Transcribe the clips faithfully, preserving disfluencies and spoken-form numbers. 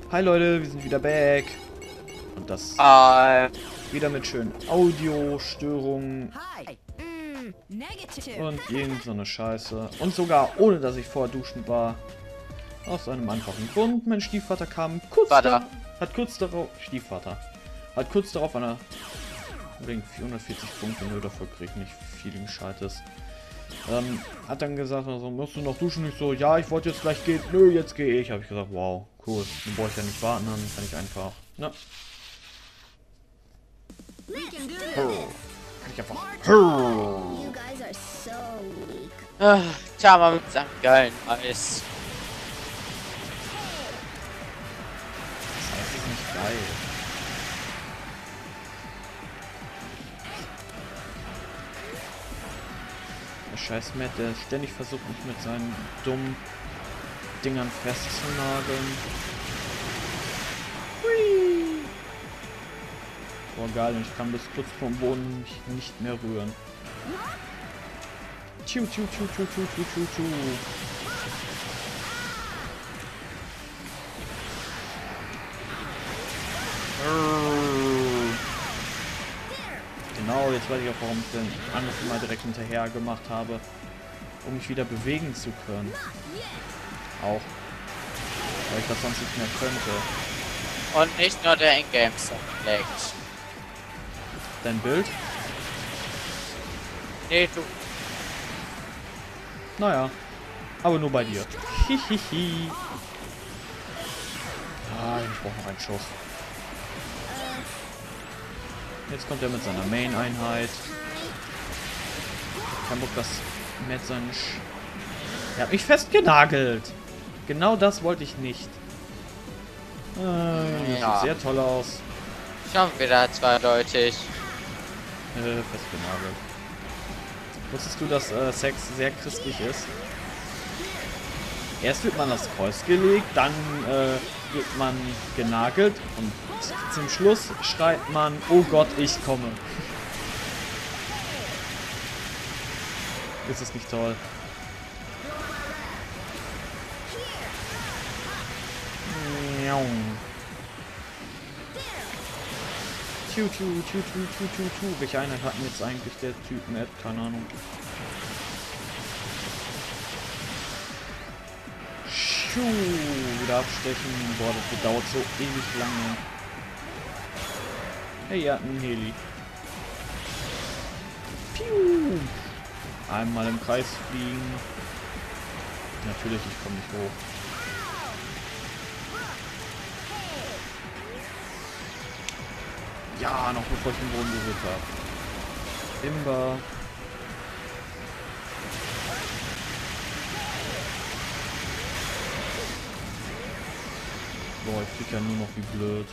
Hi Leute, wir sind wieder back. Und das Uh, wieder mit schönen Audiostörungen Hi. Mm, negative. und irgend so eine Scheiße. Und sogar ohne, dass ich vorher duschen war. Aus einem einfachen Grund. Mein Stiefvater kam kurz Vater. da, hat kurz darauf, Stiefvater, hat kurz darauf eine, wegen vierhundertvierzig Punkte, nö, dafür krieg ich nicht viel Gescheites. Ähm, hat dann gesagt, also, musst du noch duschen? Ich so, ja, ich wollte jetzt gleich gehen. Nö, jetzt gehe ich. Habe ich gesagt, wow, cool. Dann brauche ich ja nicht warten, dann kann ich einfach, ne? We can do this. Kann ich einfach. You guys are so weak. uh, tja, mal mit seinem geilen Eis. Das heißt, ist nicht geil. Der scheiß Matt, der ständig versucht, mich mit seinen dummen Dingern festzunageln. Hui. Boah, geil, und ich kann bis kurz vom Boden mich nicht mehr rühren. Tschu, tschu, tschu, tschu, tschu, tschu, tschu, tschu. Genau, jetzt weiß ich auch, warum ich den Angriff mal direkt hinterher gemacht habe, um mich wieder bewegen zu können. Auch, weil ich das sonst nicht mehr könnte. Und nicht nur der Ingame-Sound leckt. Dein Bild? Nee, du. Naja, aber nur bei dir. Hihihi. Ah, ich brauche noch einen Schuss. Jetzt kommt er mit seiner Main-Einheit. Kein Bock, dass Matt seinen Sch... Er hat mich festgenagelt. Genau das wollte ich nicht. Äh, das Ja. sieht sehr toll aus. Schon wieder zweideutig. Äh, festgenagelt. Wusstest du, dass äh, Sex sehr christlich ist? Erst wird man das Kreuz gelegt, dann äh, wird man genagelt und zum Schluss schreit man, oh Gott, ich komme. Ist das nicht toll? Miau. Tschu, tschu, tschu, tschu, tschu, tschu, tschu. Welche Einheit hatten jetzt eigentlich der Typ Matt? Keine Ahnung. Tschu, wieder abstechen. Boah, das dauert so ewig lange. Hey, er hat einen Heli. Piu. Einmal im Kreis fliegen. Natürlich, ich komme nicht hoch. Ja, noch bevor ich den Boden berührt habe. Imba. Boah, ich flieg ja nur noch wie blöd.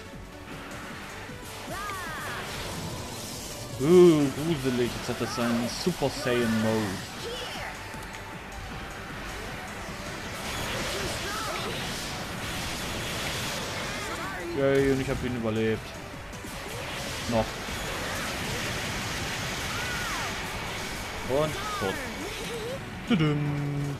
Uh, gruselig. Jetzt hat das seinen Super Saiyan Mode. Yay, und ich habe ihn überlebt. Noch. Und tot. Tudum.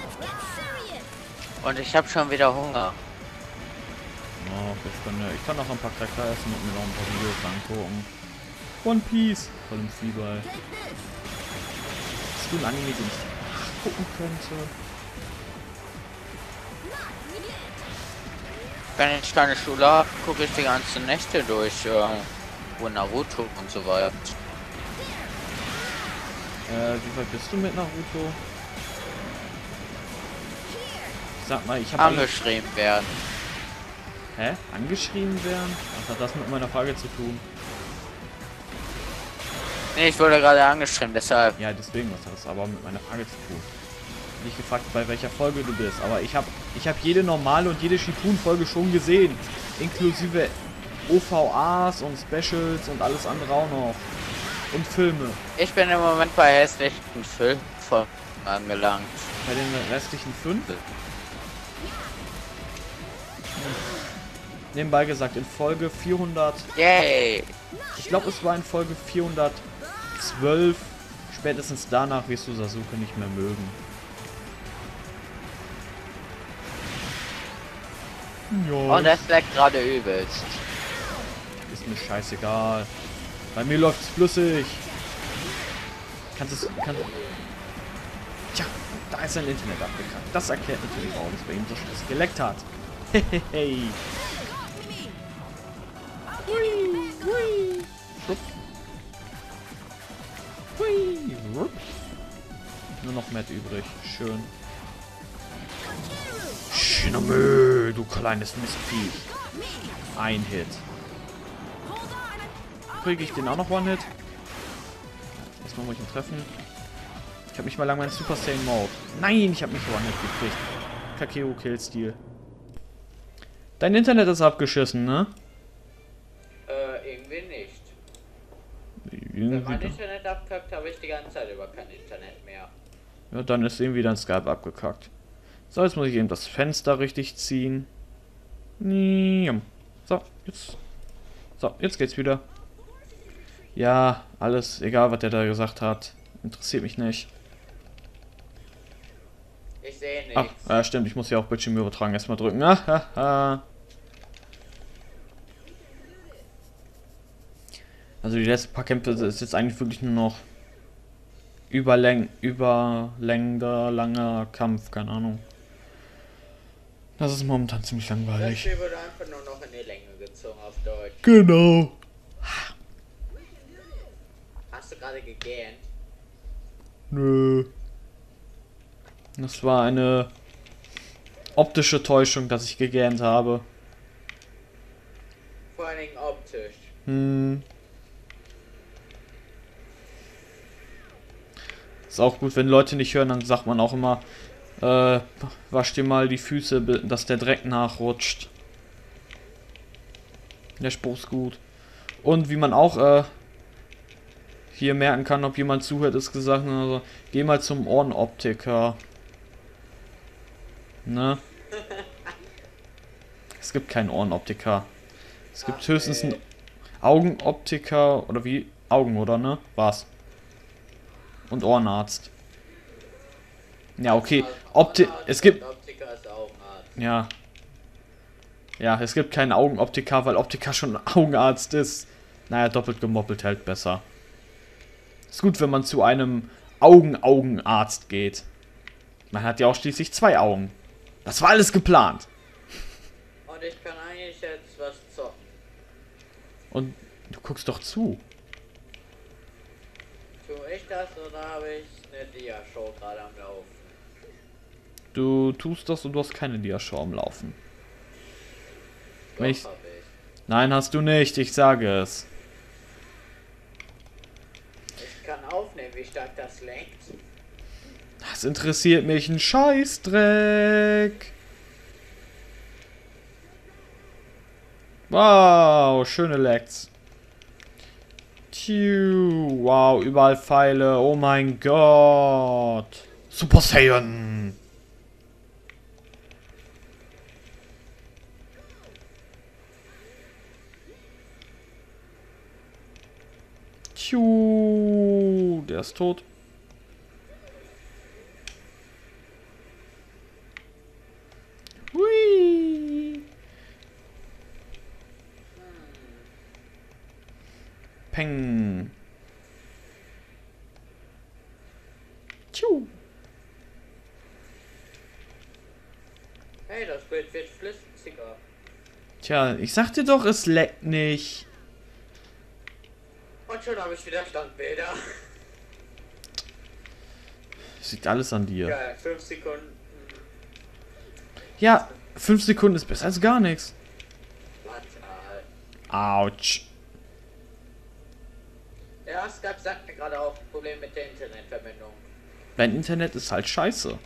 Und ich habe schon wieder Hunger. Oh, ich, kann, ja- ich kann noch ein paar Cracker essen und mir noch ein paar Videos angucken. One Piece. Voll im Fieber. Ist du ein Anime, den ich gucken könnte? Wenn ich keine Schule habe, gucke ich die ganzen Nächte durch. Äh, wo Naruto und so weiter. Äh, wie weit bist du mit Naruto? Ich sag mal, ich habe Angeschrieben werden. Hä? Angeschrieben werden? Was hat das mit meiner Frage zu tun? Nee, ich wurde gerade angeschrieben, deshalb. Ja, deswegen, was hat das aber mit meiner Frage zu tun? Nicht gefragt, bei welcher Folge du bist, aber ich habe ich hab jede normale und jede Shippuden-Folge schon gesehen. Inklusive O V As und Specials und alles andere auch noch. Und Filme. Ich bin im Moment bei hässlichen Film angelangt. Bei den restlichen fünf? Nebenbei gesagt, in Folge vierhundert... Yay! Ich glaube, es war in Folge vierhundertzwölf. Spätestens danach wirst du Sasuke nicht mehr mögen. Ja, Und das leckt gerade übelst. ist mir scheißegal. Bei mir läuft's flüssig. Kannst es... Kann... Tja, da ist sein Internet abgekackt. Das erklärt natürlich auch, dass bei ihm so scheiße geleckt hat. Hehehe. Hui, hui. Schwupp. Hui, wupp. Nur noch Matt übrig. Schön. Shinamö, du kleines Mistviech. Ein Hit. Kriege ich den auch noch One-Hit? Erstmal muss ich ihn treffen. Ich habe nicht mal lange meinen Super Saiyan Mode. Nein, ich habe nicht One-Hit gekriegt. Kakeo Killstil. Dein Internet ist abgeschissen, ne? Äh, irgendwie nicht. Wenn Irgendwie mein doch. Internet abkackt, habe ich die ganze Zeit über kein Internet mehr. Ja, dann ist irgendwie dein Skype abgekackt. So, jetzt muss ich eben das Fenster richtig ziehen. So, jetzt. So, jetzt geht's wieder. Ja, alles, egal was der da gesagt hat. Interessiert mich nicht. Ich sehe Ach, nichts. ja, stimmt, ich muss ja auch Bildschirm übertragen erstmal drücken. Ah, also die letzten paar Kämpfe ist jetzt eigentlich wirklich nur noch überläng überlängender, langer Kampf, keine Ahnung. Das ist momentan ziemlich Das langweilig. Spiel wurde einfach nur noch in die Länge gezogen auf Deutsch. Genau. Hast du gerade gegähnt? Nö. Das war eine optische Täuschung, dass ich gegähnt habe. Vor allen Dingen optisch. Hm. Ist auch gut, wenn Leute nicht hören, dann sagt man auch immer, äh, wasch dir mal die Füße, dass der Dreck nachrutscht. Der Spruch ist gut. Und wie man auch äh, hier merken kann, ob jemand zuhört, ist gesagt, also, geh mal zum Ohrenoptiker. Ne? Es gibt keinen Ohrenoptiker. Es gibt Ach, höchstens ey. einen Augenoptiker oder wie? Augen, oder ne? Was? Und Ohrenarzt. Ja, okay. Opti es gibt... Optiker ist Augenarzt. Ja. Ja, es gibt keinen Augenoptiker, weil Optiker schon Augenarzt ist. Naja, doppelt gemoppelt hält besser. Ist gut, wenn man zu einem Augen-Augenarzt geht. Man hat ja auch schließlich zwei Augen. Das war alles geplant. Und ich kann eigentlich jetzt was zocken. Und du guckst doch zu. Tue ich das oder habe ich eine Dia-Show gerade am Laufen? Du tust das und du hast keine Dia-Show am Laufen. Doch, Wenn ich- hab ich. Nein, hast du nicht, ich sage es. Ich kann aufnehmen, wie stark das lenkt. Das interessiert mich ein Scheißdreck. Wow, schöne Lecks. Tiu, wow, überall Pfeile. Oh mein Gott. Super Saiyan. Tiu, der ist tot. Hui. Peng. Tschu. Hey, das Bild wird flüssiger. Tja, ich sagte doch, es leckt nicht. Und schon habe ich wieder Standbilder. Es liegt alles an dir. Ja, fünf Sekunden. Ja, fünf Sekunden ist besser als gar nichts. Fatal. Autsch. Ja, Skype sagt mir gerade auch ein Problem mit der Internetverbindung. Dein Internet ist halt scheiße.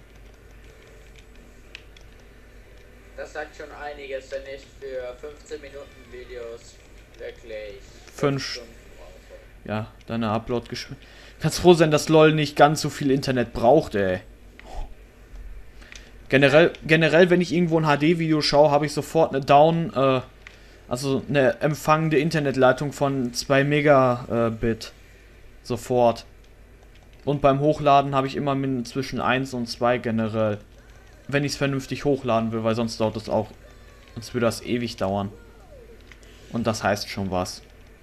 Das sagt schon einiges, wenn ich für fünfzehn Minuten Videos wirklich Fünf Stunden brauche. Ja, deine Upload-Geschwindigkeit. Kannst froh sein, dass LOL nicht ganz so viel Internet braucht, ey. Generell, generell, wenn ich irgendwo ein H D-Video schaue, habe ich sofort eine Down, äh, also eine empfangende Internetleitung von zwei Megabit. Sofort. Und beim Hochladen habe ich immer mit zwischen eins und zwei generell. Wenn ich es vernünftig hochladen will, weil sonst dauert es auch Sonst würde das ewig dauern. Und das heißt schon was.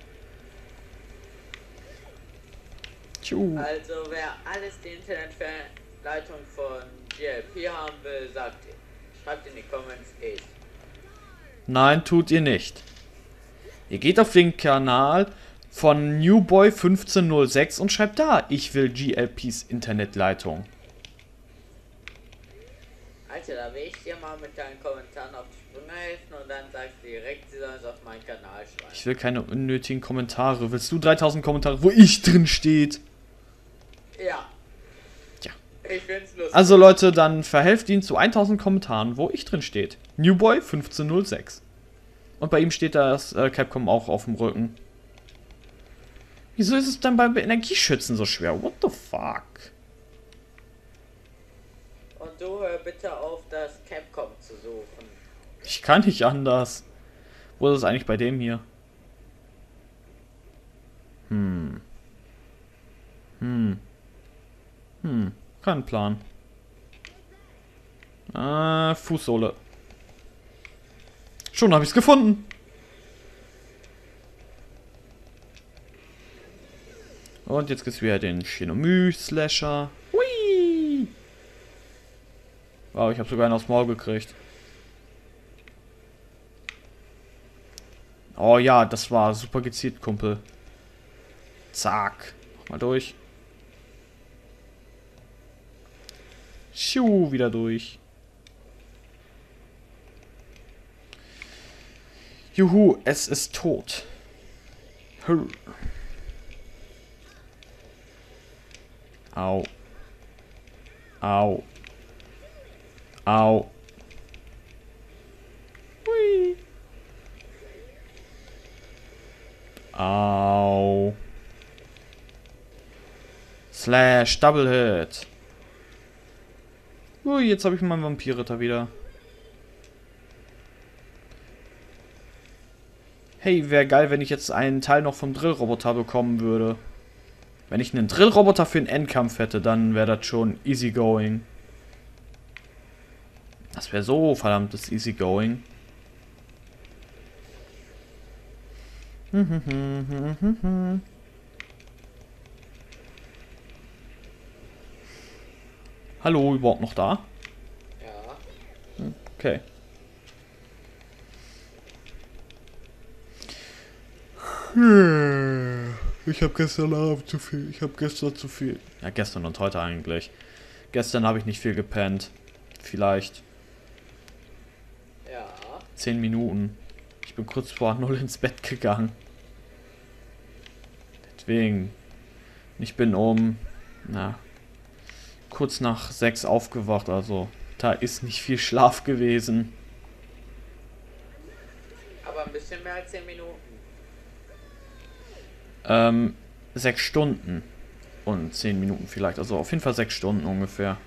Tschu. Also wer alles die Internetleitung von G L P haben will, sagt ihr. Schreibt in die Comments ich. Nein, tut ihr nicht. Ihr geht auf den Kanal von Newboy fünfzehn null sechs und schreibt da, ich will G L Ps Internetleitung. Alter, da will ich dir mal mit deinen Kommentaren auf die Sprünge helfen und dann sagst du direkt, sie sollen es auf meinen Kanal schreiben. Ich will keine unnötigen Kommentare. Willst du dreitausend Kommentare, wo ich drin steht? Ja. Tja. Ich find's lustig. Also Leute, dann verhelft ihn zu tausend Kommentaren, wo ich drin steht. Newboy fünfzehn null sechs. Und bei ihm steht das äh, Capcom auch auf dem Rücken. Wieso ist es dann beim Energieschützen so schwer? What the fuck? Und du hör bitte auf, das Capcom zu suchen. Ich kann nicht anders. Wo ist es eigentlich bei dem hier? Hm. Hm. Hm. Kein Plan. Ah, Fußsohle. Schon habe ich es gefunden. Und jetzt gibt's wieder den Shinomü-Slasher. Hui! Wow, ich habe sogar einen aufs Maul gekriegt. Oh ja, das war super gezielt, Kumpel. Zack. Mal durch. Schuh, wieder durch. Juhu, es ist tot. Hör. Au. Au. Au. Hui. Au. Slash, Double Hit. Ui, jetzt habe ich meinen Vampirritter wieder. Hey, wäre geil, wenn ich jetzt einen Teil noch vom Drillroboter bekommen würde. Wenn ich einen Drillroboter für den Endkampf hätte, dann wäre das schon easy going. Das wäre so verdammtes easy going. Hallo, überhaupt noch da? Ja. Okay. Ich habe gestern Abend zu viel. Ich habe gestern zu viel. Ja, gestern und heute eigentlich. Gestern habe ich nicht viel gepennt. Vielleicht Ja. zehn Minuten. Ich bin kurz vor null ins Bett gegangen. Deswegen. Ich bin um, na, kurz nach sechs aufgewacht. Also, da ist nicht viel Schlaf gewesen. Aber ein bisschen mehr als zehn Minuten. Ähm, sechs Stunden. Und zehn Minuten vielleicht. Also auf jeden Fall sechs Stunden ungefähr.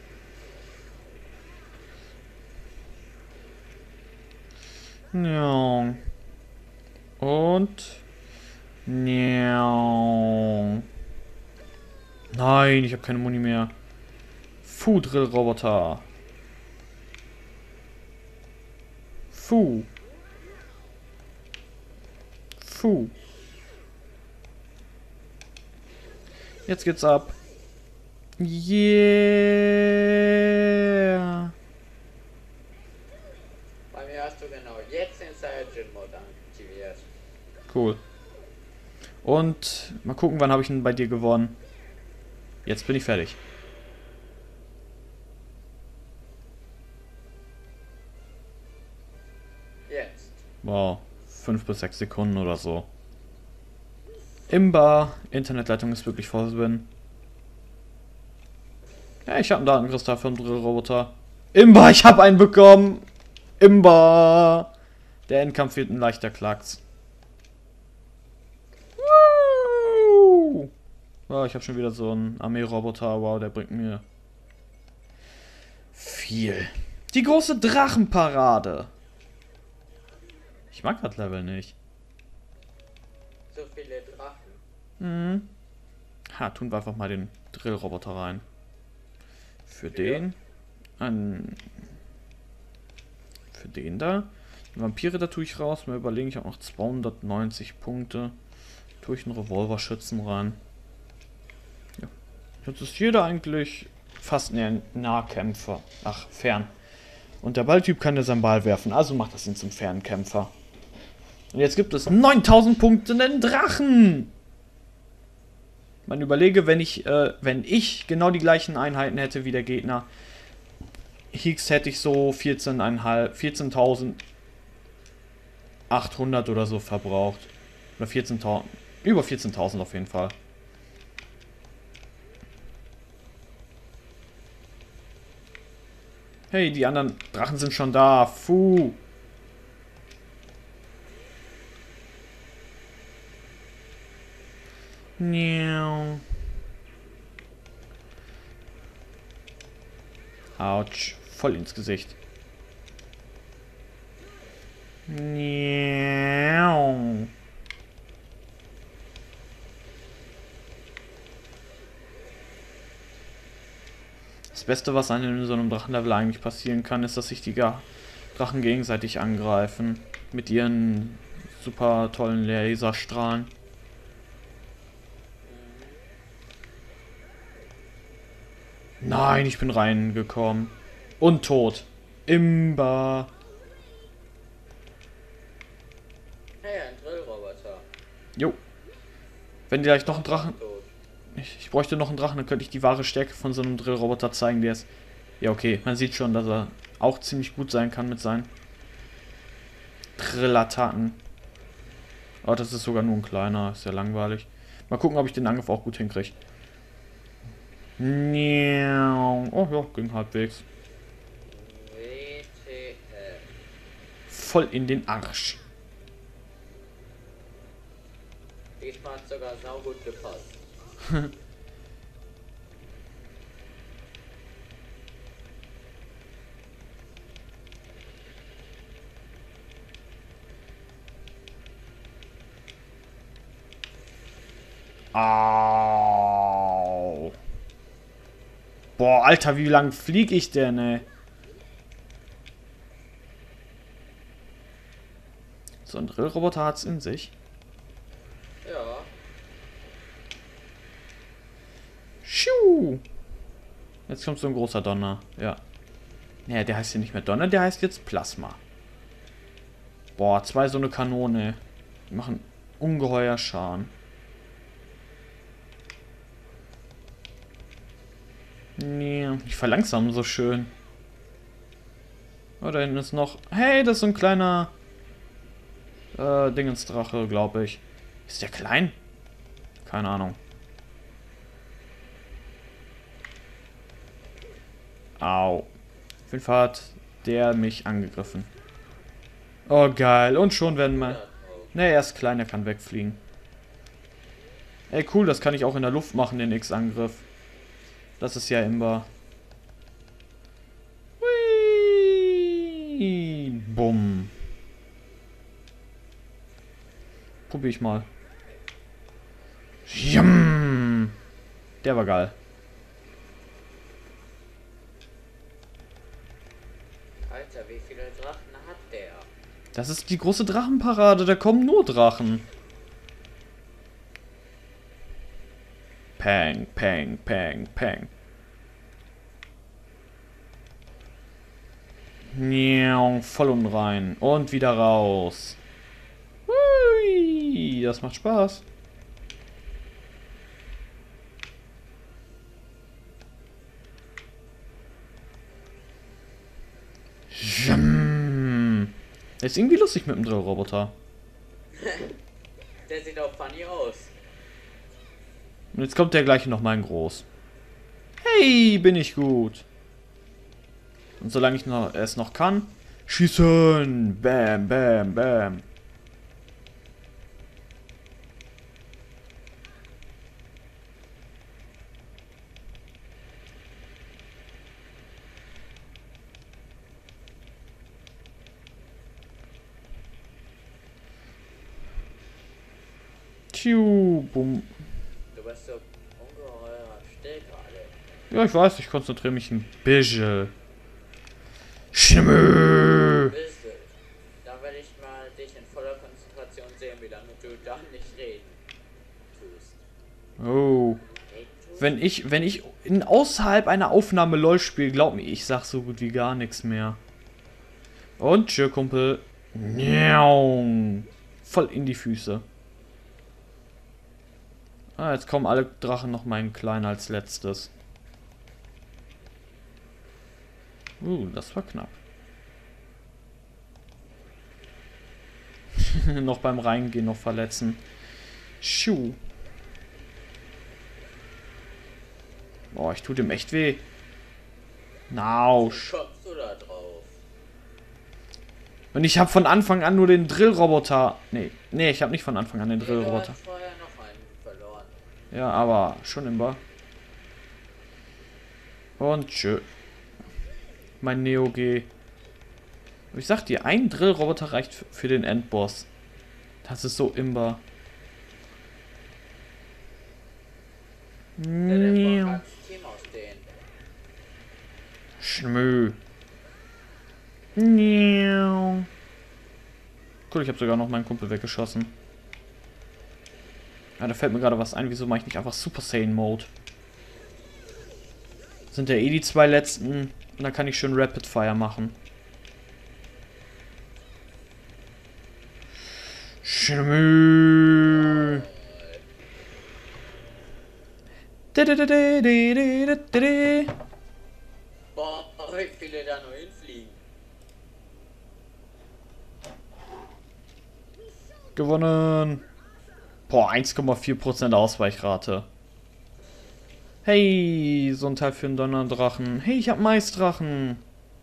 Ja. Und. Ja. Nein, ich habe keine Muni mehr. Fu Drill-Roboter. Fu. Fu. Jetzt geht's ab. Yeah. Bei mir hast du genau jetzt den Saiyajin-Mode aktiviert. Cool. Und mal gucken, wann habe ich ihn bei dir gewonnen. Jetzt bin ich fertig. Jetzt. Wow. Fünf bis sechs Sekunden oder so. Imba. Internetleitung ist wirklich voll drin. Ja, ich habe einen Datenkristall für einen Drillroboter. Imba, ich habe einen bekommen. Imba. Der Endkampf wird ein leichter Klacks. Woo. Oh, ich habe schon wieder so einen Armeeroboter. Wow, der bringt mir viel. Die große Drachenparade. Ich mag das Level nicht. So viele Drachen. Mhm. Ha, tun wir einfach mal den Drillroboter rein. Für den. An. Für den da. Vampire, da tue ich raus. Mir überlegen, ich habe noch zweihundertneunzig Punkte. Tue ich einen Revolverschützen rein. Ja. Jetzt ist jeder eigentlich fast ein Nahkämpfer. Ach, fern. Und der Balltyp kann ja seinen Ball werfen, also macht das ihn zum Fernkämpfer. Und jetzt gibt es neuntausend Punkte einen Drachen! Man überlege, wenn ich, äh, wenn ich genau die gleichen Einheiten hätte wie der Gegner, Higgs hätte ich so vierzehntausendachthundert oder so verbraucht. Oder vierzehntausend, über vierzehntausend auf jeden Fall. Hey, die anderen Drachen sind schon da. Fuh. Niau. Autsch. Voll ins Gesicht. Niau. Das Beste, was einem in so einem Drachenlevel eigentlich passieren kann, ist, dass sich die Drachen gegenseitig angreifen. Mit ihren super tollen Laserstrahlen. Nein, ich bin reingekommen. Und tot. Imba. Hey, ein Drillroboter. Jo. Wenn die gleich noch einen Drachen... Tot. Ich, ich bräuchte noch einen Drachen, dann könnte ich die wahre Stärke von so einem Drillroboter zeigen, der ist... Ja, okay. Man sieht schon, dass er auch ziemlich gut sein kann mit seinen Drillattacken. Aber das ist sogar nur ein kleiner. Ist ja langweilig. Mal gucken, ob ich den Angriff auch gut hinkriege. Oh ja, ging halbwegs. W T F. Voll in den Arsch. Diesmal hat sogar saugut gepasst. Au. Boah, Alter, wie lang fliege ich denn, ey? So ein Drillroboter hat's in sich. Ja. Schuh. Jetzt kommt so ein großer Donner. Ja. Naja, der heißt ja nicht mehr Donner, der heißt jetzt Plasma. Boah, zwei so eine Kanone. Die machen ungeheuer Schaden. Nee, ich verlangsame so schön. Oh, da hinten ist noch... Hey, das ist so ein kleiner... Äh, Dingensdrache, glaube ich. Ist der klein? Keine Ahnung. Au. Auf jeden Fall hat der mich angegriffen. Oh, geil. Und schon werden wir... Ne, er ist klein, er kann wegfliegen. Ey, cool, das kann ich auch in der Luft machen, den X-Angriff. Das ist ja imbar. Hui. Bumm. Probier ich mal. Jum. Der war geil. Alter, wie viele Drachen hat der? Das ist die große Drachenparade, da kommen nur Drachen. Peng, peng, peng, peng. Niau, voll und rein. Und wieder raus. Hui, das macht Spaß. Das ist irgendwie lustig mit dem Drillroboter. Der sieht auch funny aus. Und jetzt kommt der gleiche noch mal in groß. Hey, bin ich gut. Und solange ich noch, es noch kann, schießen. Bam, bam, bam. Tschiu, bumm. Du bist so ungeheuer still gerade. Ja, ich weiß, ich konzentriere mich ein bisschen. Schimmel. Bist du? Dann werde mal dich in voller Konzentration sehen, wie lange du dann nicht reden tust. Oh. Reden tust? Wenn ich, wenn ich in außerhalb einer Aufnahme LOL spiele, glaub mir, ich sag so gut wie gar nichts mehr. Und tschö, Kumpel. Voll in die Füße. Ah, jetzt kommen alle Drachen noch meinen Kleinen als letztes. Uh, das war knapp. Noch beim Reingehen noch verletzen. Schuh. Boah, ich tue dem echt weh. Nausch. Wie kommst du da drauf? Und ich habe von Anfang an nur den Drillroboter. Nee, nee, ich habe nicht von Anfang an den Du Drillroboter. hast vorher noch einen verloren. Ja, aber schon immer. Und tschö. Mein Neo G. Ich sag dir, ein Drillroboter reicht für den Endboss. Das ist so imbar. Der der kann das Team ausdehnen. Schmö. Cool, ich habe sogar noch meinen Kumpel weggeschossen. Ja, da fällt mir gerade was ein. Wieso mache ich nicht einfach Super Saiyan Mode? Sind ja eh die zwei letzten. Und dann kann ich schön Rapid Fire machen. Schmü. Boah, wie viele da nur hinfliegen. Gewonnen. Boah, eins Komma vier Prozent Ausweichrate. Hey, so ein Teil für einen Donnerdrachen. Hey, ich hab Maisdrachen.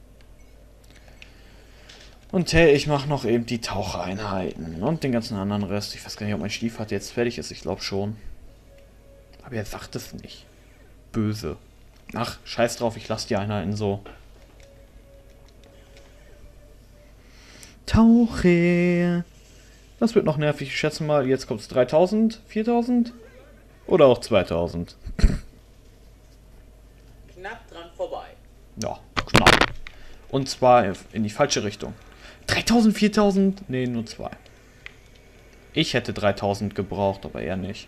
Und hey, ich mache noch eben die Taucheinheiten. Und den ganzen anderen Rest. Ich weiß gar nicht, ob mein Stiefvater jetzt fertig ist. Ich glaube schon. Aber er sagt es nicht. Böse. Ach, scheiß drauf, ich lasse die Einheiten so. Tauche. Das wird noch nervig. Ich schätze mal, jetzt kommt es dreitausend, viertausend oder auch zweitausend. Knapp dran vorbei. Ja, knapp. Und zwar in die falsche Richtung. dreitausend, viertausend? Nee, nur zwei. Ich hätte dreitausend gebraucht, aber er nicht.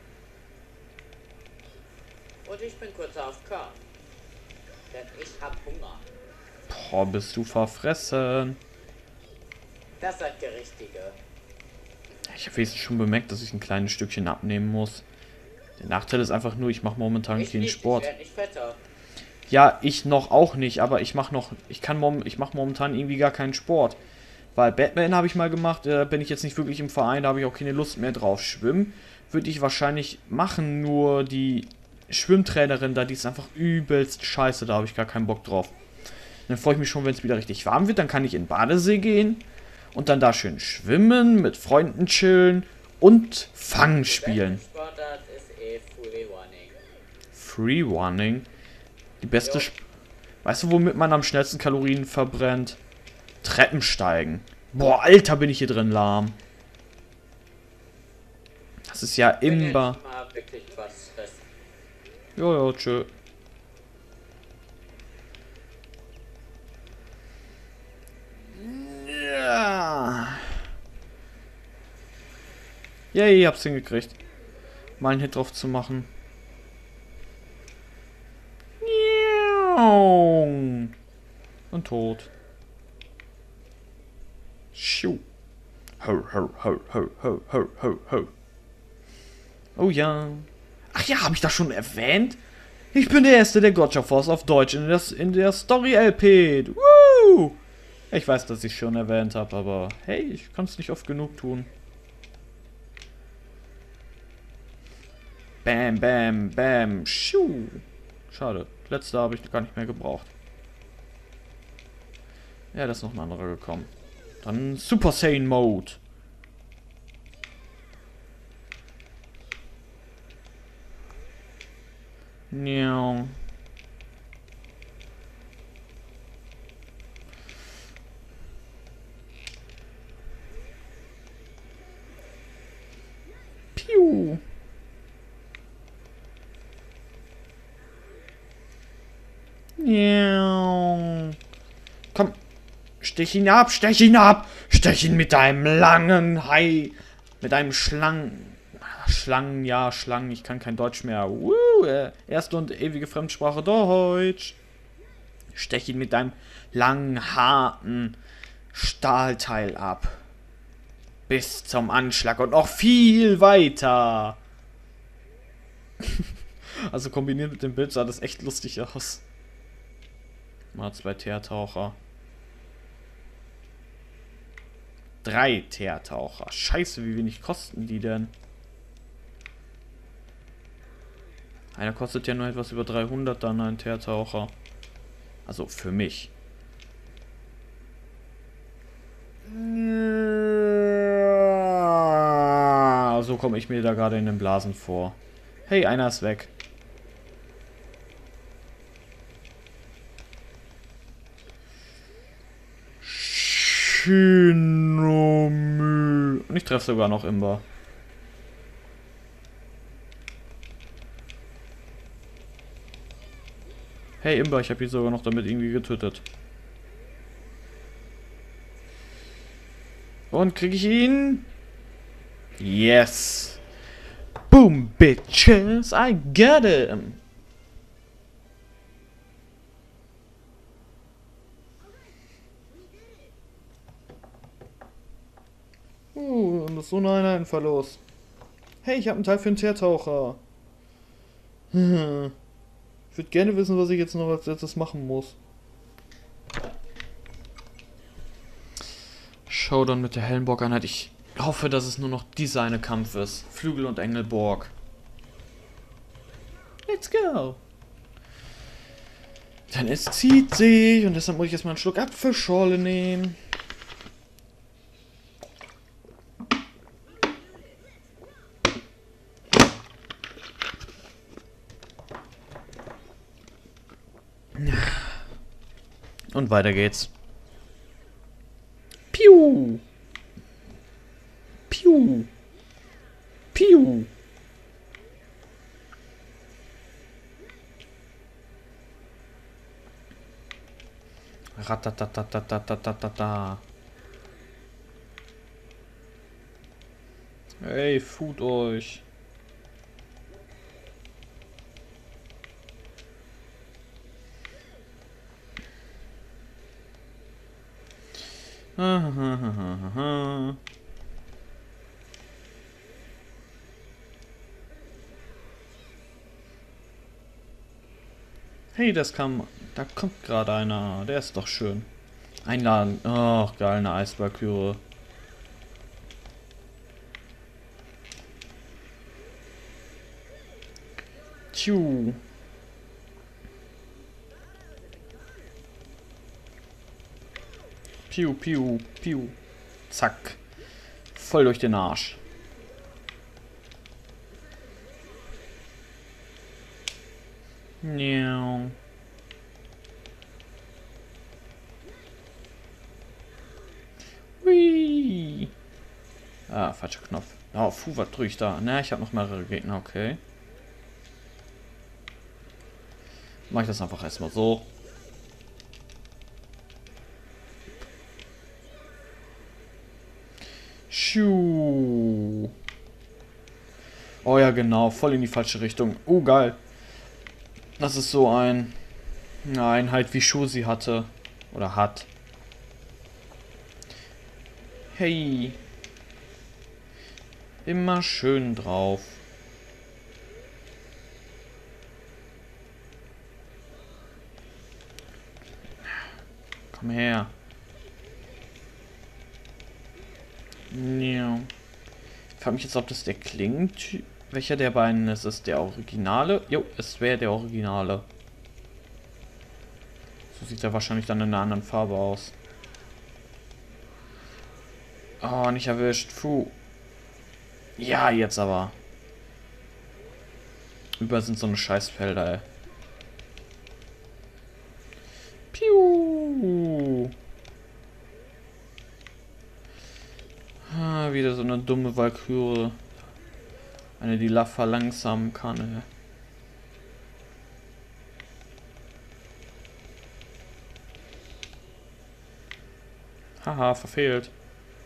Und ich bin kurz A F K. Denn ich hab Hunger. Boah, bist du verfressen. Das sagt der Richtige. Ich habe wenigstens schon bemerkt, dass ich ein kleines Stückchen abnehmen muss. Der Nachteil ist einfach nur, ich mache momentan Ich keinen nicht, Sport. Ich werd nicht fetter. Ja, ich noch auch nicht, aber ich mache noch, ich kann mom, ich mache momentan irgendwie gar keinen Sport. Weil Batman habe ich mal gemacht, da äh, bin ich jetzt nicht wirklich im Verein, da habe ich auch keine Lust mehr drauf. Schwimmen würde ich wahrscheinlich machen, nur die Schwimmtrainerin da, die ist einfach übelst scheiße, da habe ich gar keinen Bock drauf. Dann freue ich mich schon, wenn es wieder richtig warm wird, dann kann ich in den Badesee gehen und dann da schön schwimmen, mit Freunden chillen und Fang spielen. Sportart ist eh Free Running. Free Running? Die beste... Jo. Sp weißt du, womit man am schnellsten Kalorien verbrennt? Treppensteigen. Boah, Alter, bin ich hier drin lahm. Das ist ja Wenn imbar. jetzt mal wirklich was fressen. Jojo, tschö. Ja. Yay, ich hab's hingekriegt. Mal einen Hit drauf zu machen. Und tot. Schuh. Ho, ho, ho, ho, ho, ho, ho, ho. Oh ja. Ach ja, habe ich das schon erwähnt? Ich bin der Erste, der Gotcha Force auf Deutsch in der, in der Story L P. Woo! Ich weiß, dass ich schon erwähnt habe, aber hey, ich kann es nicht oft genug tun. Bam, bam, bam, schuh. Schade. Letzte habe ich gar nicht mehr gebraucht. Ja, da ist noch ein anderer gekommen. Dann Super Saiyan Mode. Ja. Piu. Ja. Komm. Stech ihn ab, stech ihn ab, Stech ihn mit deinem langen Hai. Mit einem Schlangen. Schlangen, ja, Schlangen. Ich kann kein Deutsch mehr. Woo, äh, erste und ewige Fremdsprache Deutsch. Stech ihn mit deinem langen, harten Stahlteil ab. Bis zum Anschlag und noch viel weiter. Also kombiniert mit dem Bild sah das echt lustig aus. Mal zwei Teertaucher. Drei Teertaucher. Scheiße, wie wenig kosten die denn? Einer kostet ja nur etwas über dreihundert, dann ein Teertaucher. Also für mich. So komme ich mir da gerade in den Blasen vor. Hey, einer ist weg. Shinomü. Und ich treffe sogar noch Imber. Hey Imber, ich habe ihn sogar noch damit irgendwie getötet. Und kriege ich ihn? Yes. Boom, bitches. I got him. Uh, und das ist so eine Einheitenverlust. Hey, ich habe einen Teil für einen Teertaucher. Hm. Ich würde gerne wissen, was ich jetzt noch als letztes machen muss. Showdown mit der Hellenborg-Einheit. Ich hoffe, dass es nur noch dieser eine Kampf ist. Flügel und Engelborg. Let's go. Denn es zieht sich und deshalb muss ich erstmal einen Schluck Apfelschorle nehmen. Und weiter geht's. Piu! Piu! Piu! Ratatatatatatatata. Ey, food euch. Hey, das kam. Da kommt gerade einer. Der ist doch schön. Einladen. Oh, geil, eine Eisbergküre. Tschu. Piu, piu, piu. Zack. Voll durch den Arsch. Ja. Hui. Ah, falscher Knopf. Oh, puh, was drücke ich da? Na, ich habe noch mehrere Gegner, okay. Mache ich das einfach erstmal so. Schuh. Oh ja, genau, voll in die falsche Richtung. Oh, geil. Das ist so ein eine Einheit, wie Schuh sie hatte. Oder hat. Hey. Immer schön drauf. Komm her. Ja. Ich frage mich jetzt, ob das der klingt. Welcher der beiden ist? Ist der Originale? Jo, es wäre der Originale. So sieht er wahrscheinlich dann in einer anderen Farbe aus. Oh, nicht erwischt. Puh. Ja, jetzt aber. Überall sind so eine Scheißfelder, ey. Piu. Ah, wieder so eine dumme Walküre. Eine, die Love verlangsamen kann, ey. Haha, verfehlt.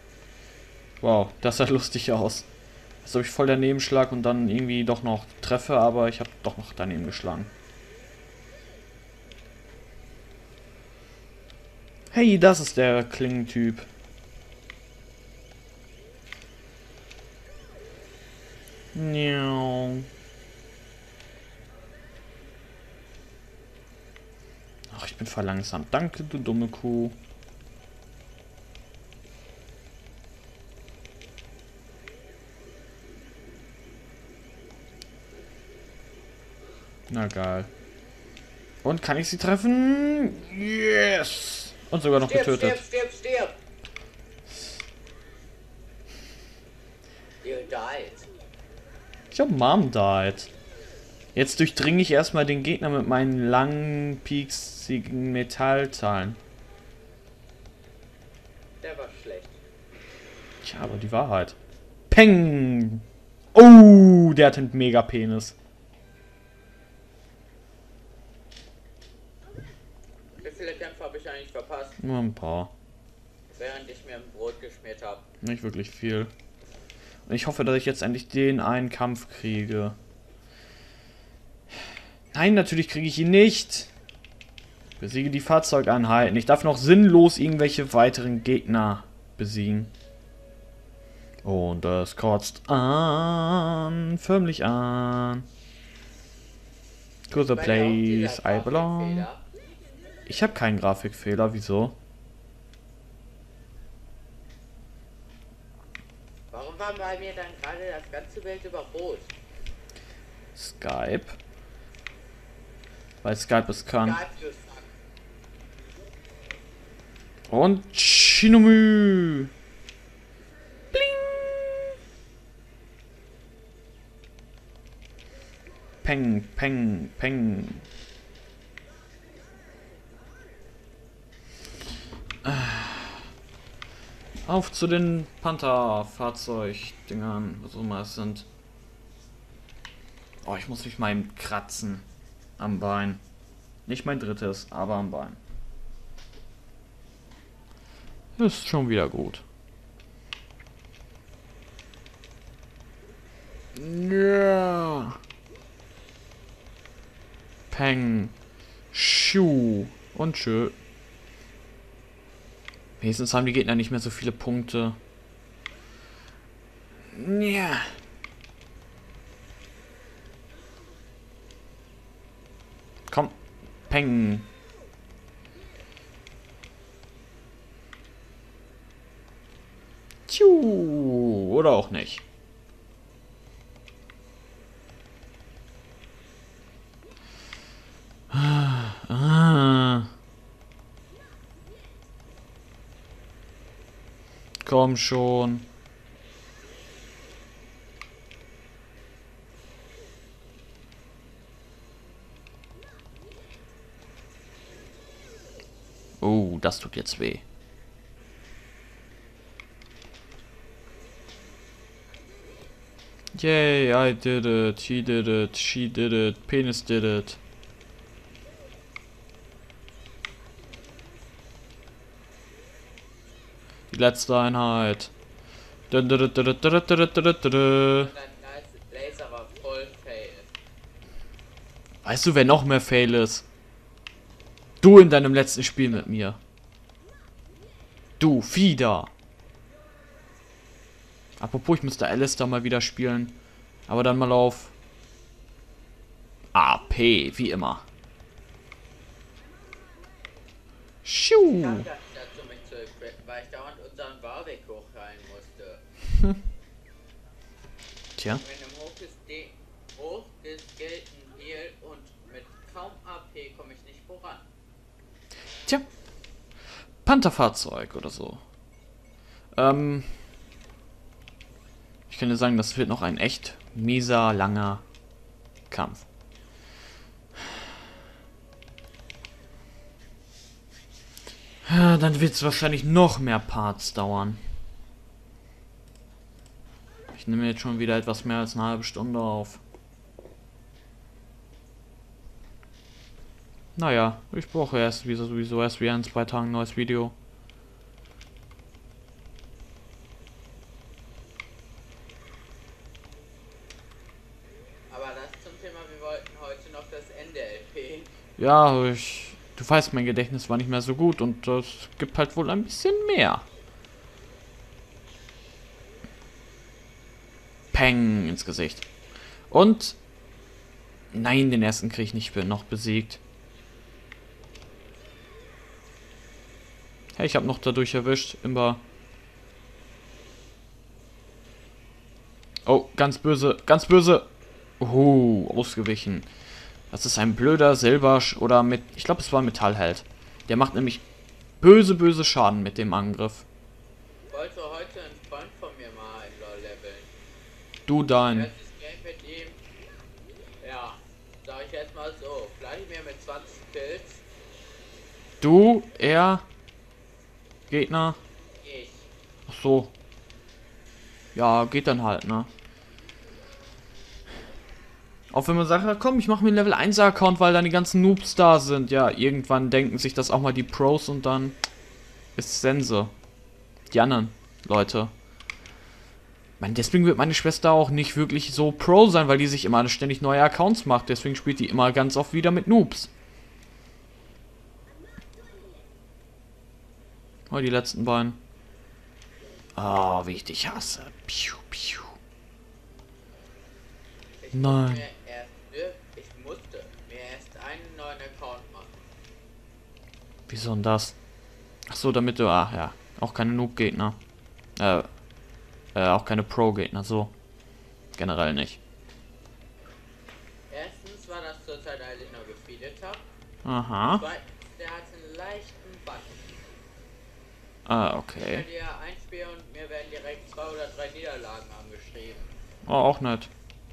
Wow, das sah lustig aus. Als ob ich voll daneben schlag und dann irgendwie doch noch treffe, aber ich habe doch noch daneben geschlagen. Hey, das ist der Klingentyp. Miau. Ach, ich bin verlangsamt. Danke, du dumme Kuh. Na geil. Und kann ich sie treffen? Yes! Und sogar noch Stirb, getötet. stirb, stirb, stirb. You died. Ich hab Mom died. Jetzt durchdringe ich erstmal den Gegner mit meinen langen, pieksigen Metallzahlen. Der war schlecht. Tja, aber die Wahrheit. Peng! Oh, der hat einen Mega-Penis. Wie viele Kämpfe habe ich eigentlich verpasst, Nur ein paar. während ich mir ein Brot geschmiert habe? Nicht wirklich viel. Und ich hoffe, dass ich jetzt endlich den einen Kampf kriege. Nein, natürlich kriege ich ihn nicht. Besiege die Fahrzeugeinheiten. Ich darf noch sinnlos irgendwelche weiteren Gegner besiegen. Und das kotzt an. Förmlich an. To the Bei dir auch dieser place I belong. Grafikfehler? Ich habe keinen Grafikfehler. Wieso? Warum war bei mir dann gerade das ganze Bild über Rot? Skype. Weil Skype es kann. Skype, you fuck. Und Shinomü. Bling. Peng, peng, peng. Auf zu den Panther-Fahrzeug-Dingern, was auch immer es sind. Oh, ich muss mich mal eben kratzen. Am Bein. Nicht mein drittes, aber am Bein. Ist schon wieder gut. Ja. Peng. Schuh. Und tschö. Wenigstens haben die Gegner nicht mehr so viele Punkte. Ja. Komm. Peng. Tschu. Oder auch nicht. Ah. Ah. Komm schon. Oh, das tut jetzt weh. Yay, I did it. He did it. She did it. Penis did it. Die letzte Einheit. Dun, dun, dun, dun, dun, dun, dun, dun, dun, dun. Dein Laser war voll fail. Weißt du, wer noch mehr Fail ist? Du in deinem letzten Spiel mit mir. Du, Fieder. Apropos, ich müsste Alistair mal wieder spielen. Aber dann mal auf A P, wie immer. Schuh. Ich kam gar nicht dazu, mich zu equippen, weil ich dauernd unseren Warwick hochheilen musste. Tja. Mit einem hochgesde- hochgeskillten Heal und mit kaum A P komme ich nicht voran. Tja. Pantherfahrzeug oder so. Ähm. Ich kann dir sagen, das wird noch ein echt mieser, langer Kampf. Dann wird es wahrscheinlich noch mehr Parts dauern. Ich nehme jetzt schon wieder etwas mehr als eine halbe Stunde auf. Naja, ich brauche erst wieder sowieso erst wieder in zwei Tagen ein neues Video. Leuten heute noch das Ende L P. Ja, ich... Du weißt, mein Gedächtnis war nicht mehr so gut und es gibt halt wohl ein bisschen mehr. Peng ins Gesicht. Und... Nein, den ersten krieg ich nicht noch besiegt. Hey, ich habe noch dadurch erwischt. Immer... Oh, ganz böse, ganz böse. Uh, ausgewichen. Das ist ein blöder Silber oder mit, ich glaube, es war Metallheld. Der macht nämlich böse, böse Schaden mit dem Angriff. Ich wollte heute einen Freund von mir mal in LoL leveln. Du dein. Erstes Game mit ihm. Ja, sag ich jetzt mal so. Vielleicht mir mit zwanzig Kills. Du, er, Gegner. Ich. Ach so. Ja, geht dann halt, ne? Auch wenn man sagt, ja, komm, ich mache mir einen Level eins Account, weil dann die ganzen Noobs da sind. Ja, irgendwann denken sich das auch mal die Pros und dann ist Sense. Die anderen Leute. Ich meine, deswegen wird meine Schwester auch nicht wirklich so Pro sein, weil die sich immer ständig neue Accounts macht. Deswegen spielt die immer ganz oft wieder mit Noobs. Oh, die letzten beiden. Oh, wie ich dich hasse. Piu, piu. Ich Nein. musste mir erst, ich musste mir erst einen neuen Account machen. Wieso denn das? Ach so, damit du... Ach ja, auch keine Noob-Gegner. Äh, äh, auch keine Pro-Gegner, so. Generell nicht. Erstens war das zur Zeit, als ich noch gefeedet habe. Aha. Zweitens, der hat einen leichten Button. Ah, Ich okay. kann dir einspielen und mir werden direkt zwei oder drei Niederlagen angeschrieben. Oh, auch nett.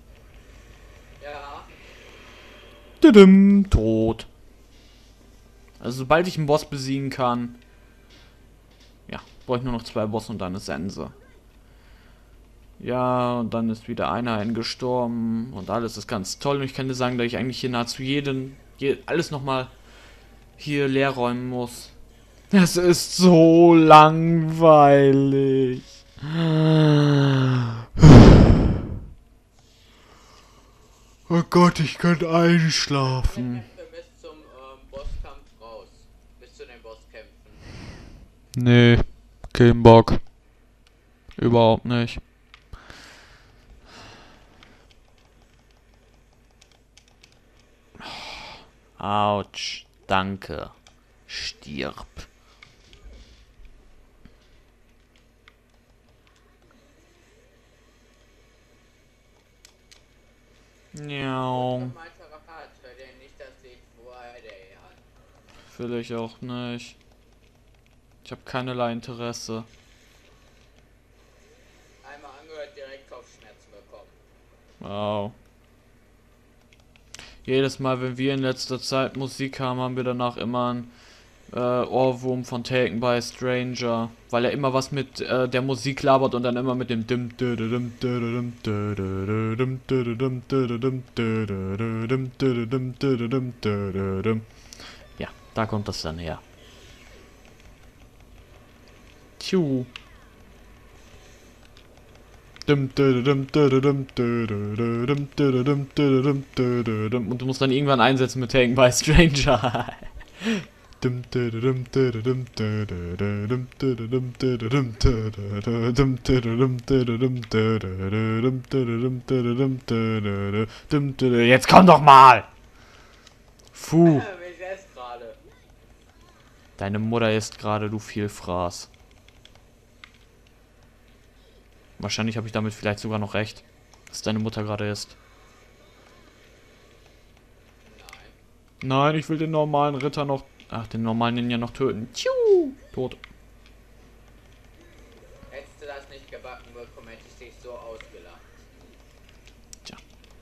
Ja, Didim, tot. Also sobald ich einen Boss besiegen kann... Ja, brauche ich nur noch zwei Bosse und dann ist Sense. Ja, und dann ist wieder einer gestorben und alles ist ganz toll. Und ich kann dir sagen, dass ich eigentlich hier nahezu jeden... Je, alles nochmal hier leer räumen muss. Das ist so langweilig. Oh Gott, ich könnte einschlafen. Kämpfe bis zum ähm, Bosskampf raus. Bis zu den Bosskämpfen. Nee, kein Bock. Überhaupt nicht. Autsch, danke. Stirb. Ja, Mein Rat, hör dir nicht das Lied Friday an. will ich auch nicht. Ich habe keinerlei Interesse. Einmal angehört, direkt Kopfschmerzen bekommen. Wow. Jedes Mal, wenn wir in letzter Zeit Musik haben, haben wir danach immer einen äh, Ohrwurm von Taken by a Stranger, weil er immer was mit äh, der Musik labert und dann immer mit dem dim dödödüm dödödüm dödödüm dödödüm dödödüm dödödüm dödödüm dödödüm dödödüm. Ja, da kommt das dann her. Tschu. Und du musst dann irgendwann einsetzen mit Taken by a Stranger. Jetzt komm doch mal! Puh. Ich esse gerade. Deine Mutter isst gerade, du Vielfraß. Wahrscheinlich habe ich damit vielleicht sogar noch recht, dass deine Mutter gerade ist. Nein. Nein, ich will den normalen Ritter noch... Ach, den normalen Ninja noch töten. Tschu! Tot. Hättest du das nicht gebacken bekommen, hätte ich dich so ausgelacht. Tja.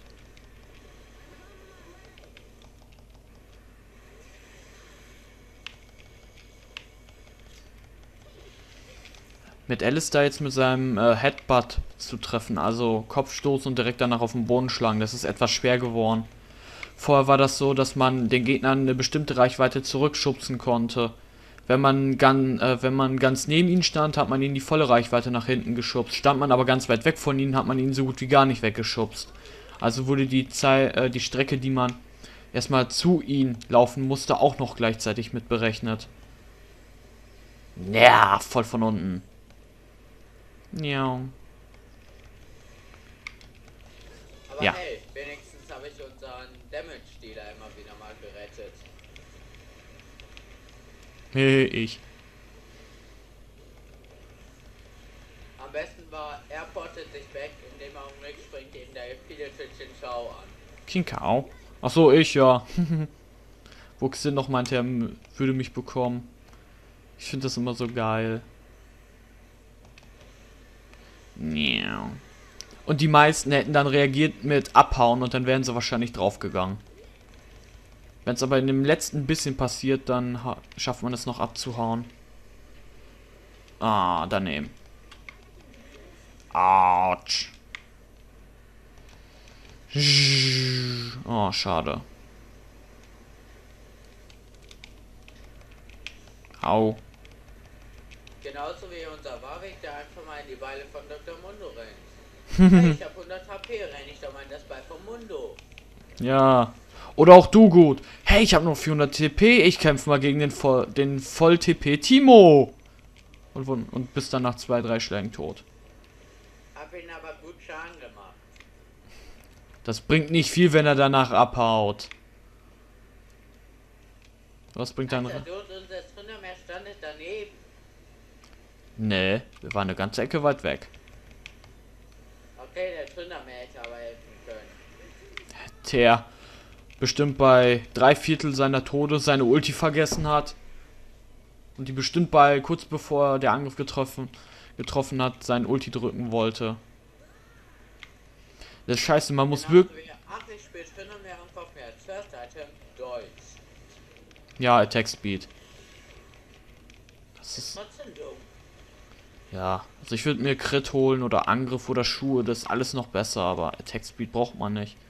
Mit Alistair jetzt mit seinem äh, Headbutt zu treffen, also Kopfstoß und direkt danach auf den Boden schlagen, das ist etwas schwer geworden. Vorher war das so, dass man den Gegnern eine bestimmte Reichweite zurückschubsen konnte. Wenn man, gan, äh, wenn man ganz neben ihnen stand, hat man ihnen die volle Reichweite nach hinten geschubst. Stand man aber ganz weit weg von ihnen, hat man ihn so gut wie gar nicht weggeschubst. Also wurde die Zeit, äh, die Strecke, die man erstmal zu ihm laufen musste, auch noch gleichzeitig mit berechnet. Ja, voll von unten. Ja. Aber Ja. hey, wenigstens habe ich unseren Damage-Dealer immer wieder mal gerettet. Hey, ich. Am besten war, er portet sich weg, in dem Augenblick springt ihm der epilische Chinchou an. Kinkau. Ach so, ich, ja. Wuchsin noch meinte, er m- würde mich bekommen. Ich finde das immer so geil. Ja. Und die meisten hätten dann reagiert mit abhauen und dann wären sie wahrscheinlich draufgegangen. Wenn es aber in dem letzten bisschen passiert, dann ha- schafft man es noch abzuhauen. Ah, daneben. Autsch. Oh, schade. Au. Genauso wie unser Warwick, der einfach mal in die Beile von Doktor Mundo rennt. Hey, ich hab hundert H P, renn ich doch mal in das Beil von Mundo. Ja. Oder auch du gut. Hey, ich habe noch vierhundert T P. Ich kämpfe mal gegen den Voll, den Voll-T P Timo. Und, wun- und bist dann nach zwei, drei Schlägen tot. Hab ihn aber gut Schaden gemacht. Das bringt nicht viel, wenn er danach abhaut. Was bringt dann... Alter, du und unser Trindermeer standet daneben. Nee, wir waren eine ganze Ecke weit weg. Okay, der Trindermeer hätte aber helfen können. Der bestimmt bei drei Viertel seiner Tode seine Ulti vergessen hat. Und die bestimmt bei, kurz bevor der Angriff getroffen, getroffen hat, sein Ulti drücken wollte. Das ist scheiße, man muss Genauso wirklich... wie, ach, ich spiele Trindermeer und kauf mir als First Item Deutsch. Ja, Attack Speed. Das ist... Trotzdem dumm. Ja, also ich würde mir Crit holen oder Angriff oder Schuhe, das ist alles noch besser, aber Attack Speed braucht man nicht.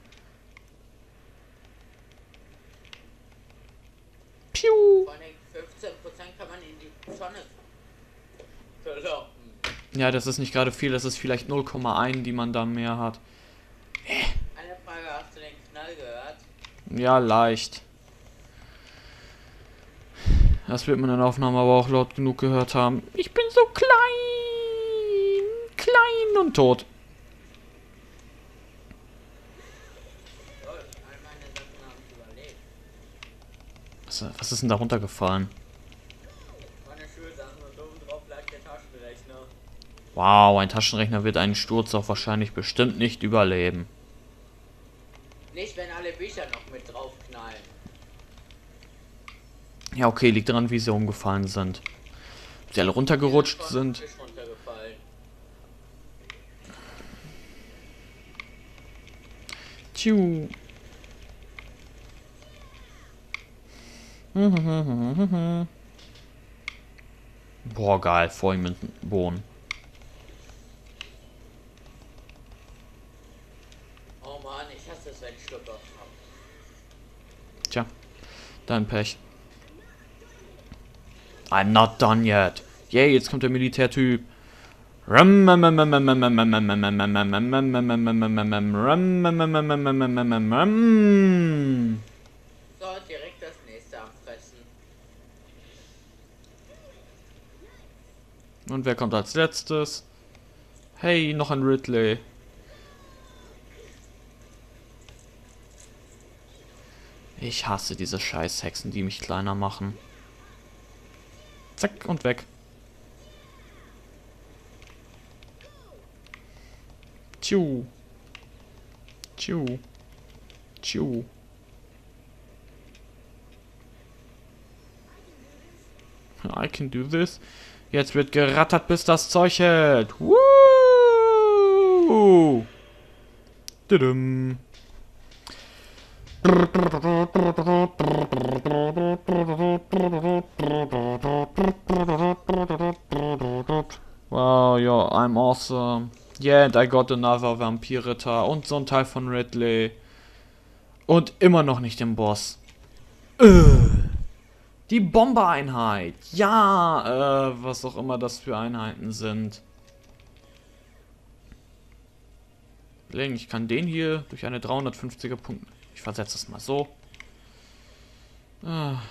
Piu! Vor allem fünfzehn Prozent kann man in die Sonne verlocken. Ja, das ist nicht gerade viel, das ist vielleicht null Komma eins, die man da mehr hat. Eine Frage, hast du den Knall gehört? Ja, leicht. Das wird man in der Aufnahme aber auch laut genug gehört haben. Ich bin so klein, klein und tot. Lol, all meine Sachen haben überlebt. Was, was ist denn da runtergefallen? Meine Schulsachen und oben drauf lag der Taschenrechner. Wow, ein Taschenrechner wird einen Sturz auch wahrscheinlich bestimmt nicht überleben. Nicht, wenn alle Bücher noch mit draufknallen. Ja, okay, liegt daran, wie sie umgefallen sind. Ob sie alle runtergerutscht Von sind. Tisch runtergefallen. Tschu. Boah, geil, vor ihm mit dem Bohnen. Oh Mann, ich hasse es, wenn ich Schluck auf hab. Tja, dein Pech. I'm not done yet. Yay, jetzt kommt der Militärtyp. So, direkt das nächste abfressen. Und wer kommt als letztes? Hey, noch ein Ridley. Ich hasse diese scheiß Hexen, die mich kleiner machen. Zack und weg. Tschu. Tschu. Tschu. I can do this. Jetzt wird gerattert, bis das Zeug hält. Woo! Tudum. Wow, yo, I'm awesome. Yeah, and I got another Vampirritter und so ein Teil von Ridley. Und immer noch nicht den Boss. Äh, die Bombereinheit. Ja, äh, was auch immer das für Einheiten sind. überlegen, ich kann den hier durch eine dreihundertfünfziger Punkt. Ich versetze es mal so. Ah.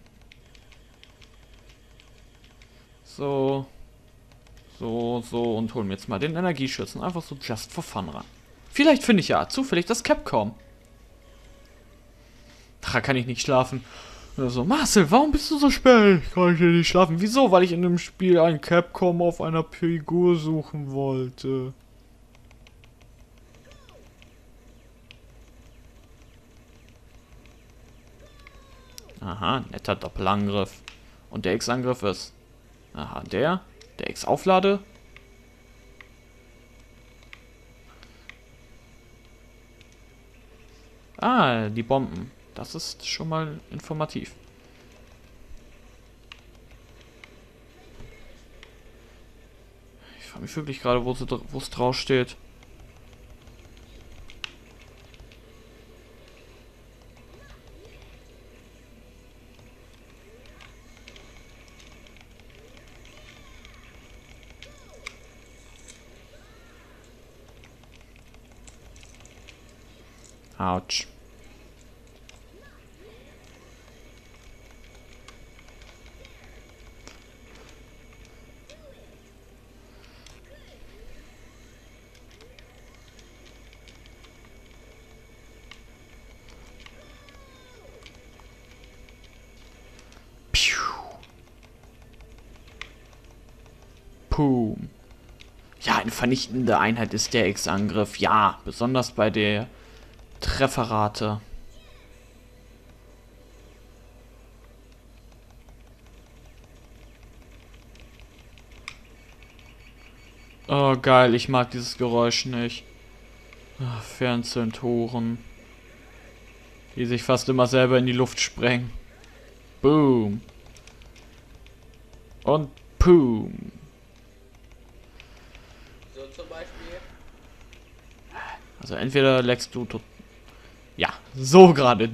So. So, so und holen mir jetzt mal den Energieschützen. Einfach so just for fun ran. Vielleicht finde ich ja zufällig das Capcom. Da kann ich nicht schlafen. Oder so, Marcel, warum bist du so spät? Ich kann hier nicht schlafen. Wieso? Weil ich in dem Spiel ein Capcom auf einer Figur suchen wollte. Aha, netter Doppelangriff. Und der X-Angriff ist... Aha, der. Der X-Auflade. Ah, die Bomben. Das ist schon mal informativ. Ich frage mich wirklich gerade, wo es drauf steht. Autsch. Puh. Ja, eine vernichtende Einheit ist der X-Angriff. Ja, besonders bei der Trefferrate. Oh, geil. Ich mag dieses Geräusch nicht. Ach, Fernzentoren. Die sich fast immer selber in die Luft sprengen. Boom. Und boom. So zum Beispiel. Also entweder leckst du... Ja, so gerade.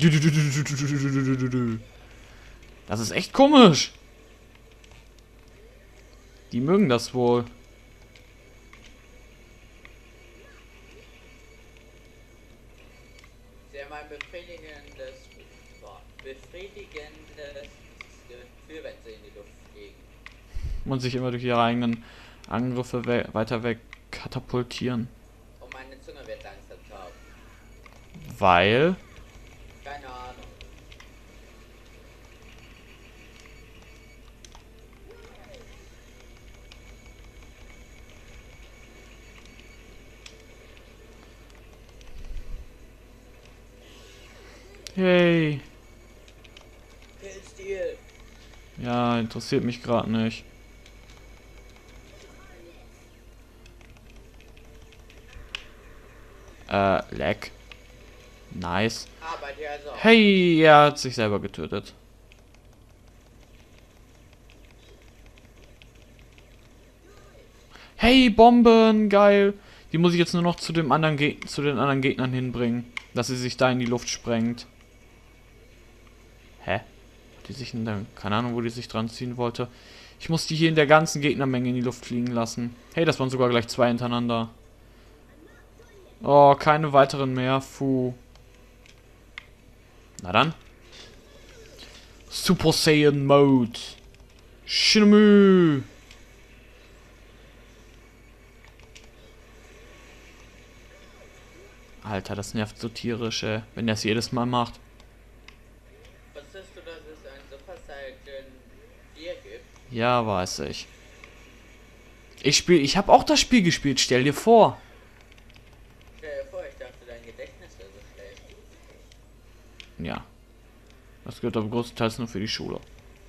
Das ist echt komisch. Die mögen das wohl. Sehr mal befriedigendes, boah, befriedigendes Gefühl, wenn sie in die Luft fliegen. Und sich immer durch ihre eigenen Angriffe we weiter weg katapultieren. Und meine Zunge wird langsam taub. Weil... Keine Ahnung. Hey. Killstil. Ja, interessiert mich gerade nicht. Äh, leck. Nice. Ah, bei dir also auch. Hey, er hat sich selber getötet. Hey, Bomben, geil. Die muss ich jetzt nur noch zu dem anderen Geg zu den anderen Gegnern hinbringen, dass sie sich da in die Luft sprengt. Hä? Die sich in der, keine Ahnung, wo die sich dran ziehen wollte. Ich muss die hier in der ganzen Gegnermenge in die Luft fliegen lassen. Hey, das waren sogar gleich zwei hintereinander. Oh, keine weiteren mehr. Puh. Na dann. Super Saiyan Mode. Shinmu. Alter, das nervt so tierisch, ey, wenn er es jedes Mal macht. Wusstest du, dass es ein Super Saiyan vier gibt? Ja, weiß ich. Ich spiele, ich habe auch das Spiel gespielt, stell dir vor. Stell dir vor, ich dachte, dein Gedächtnis wäre so schlecht. Ja. Das gehört aber größtenteils nur für die Schule.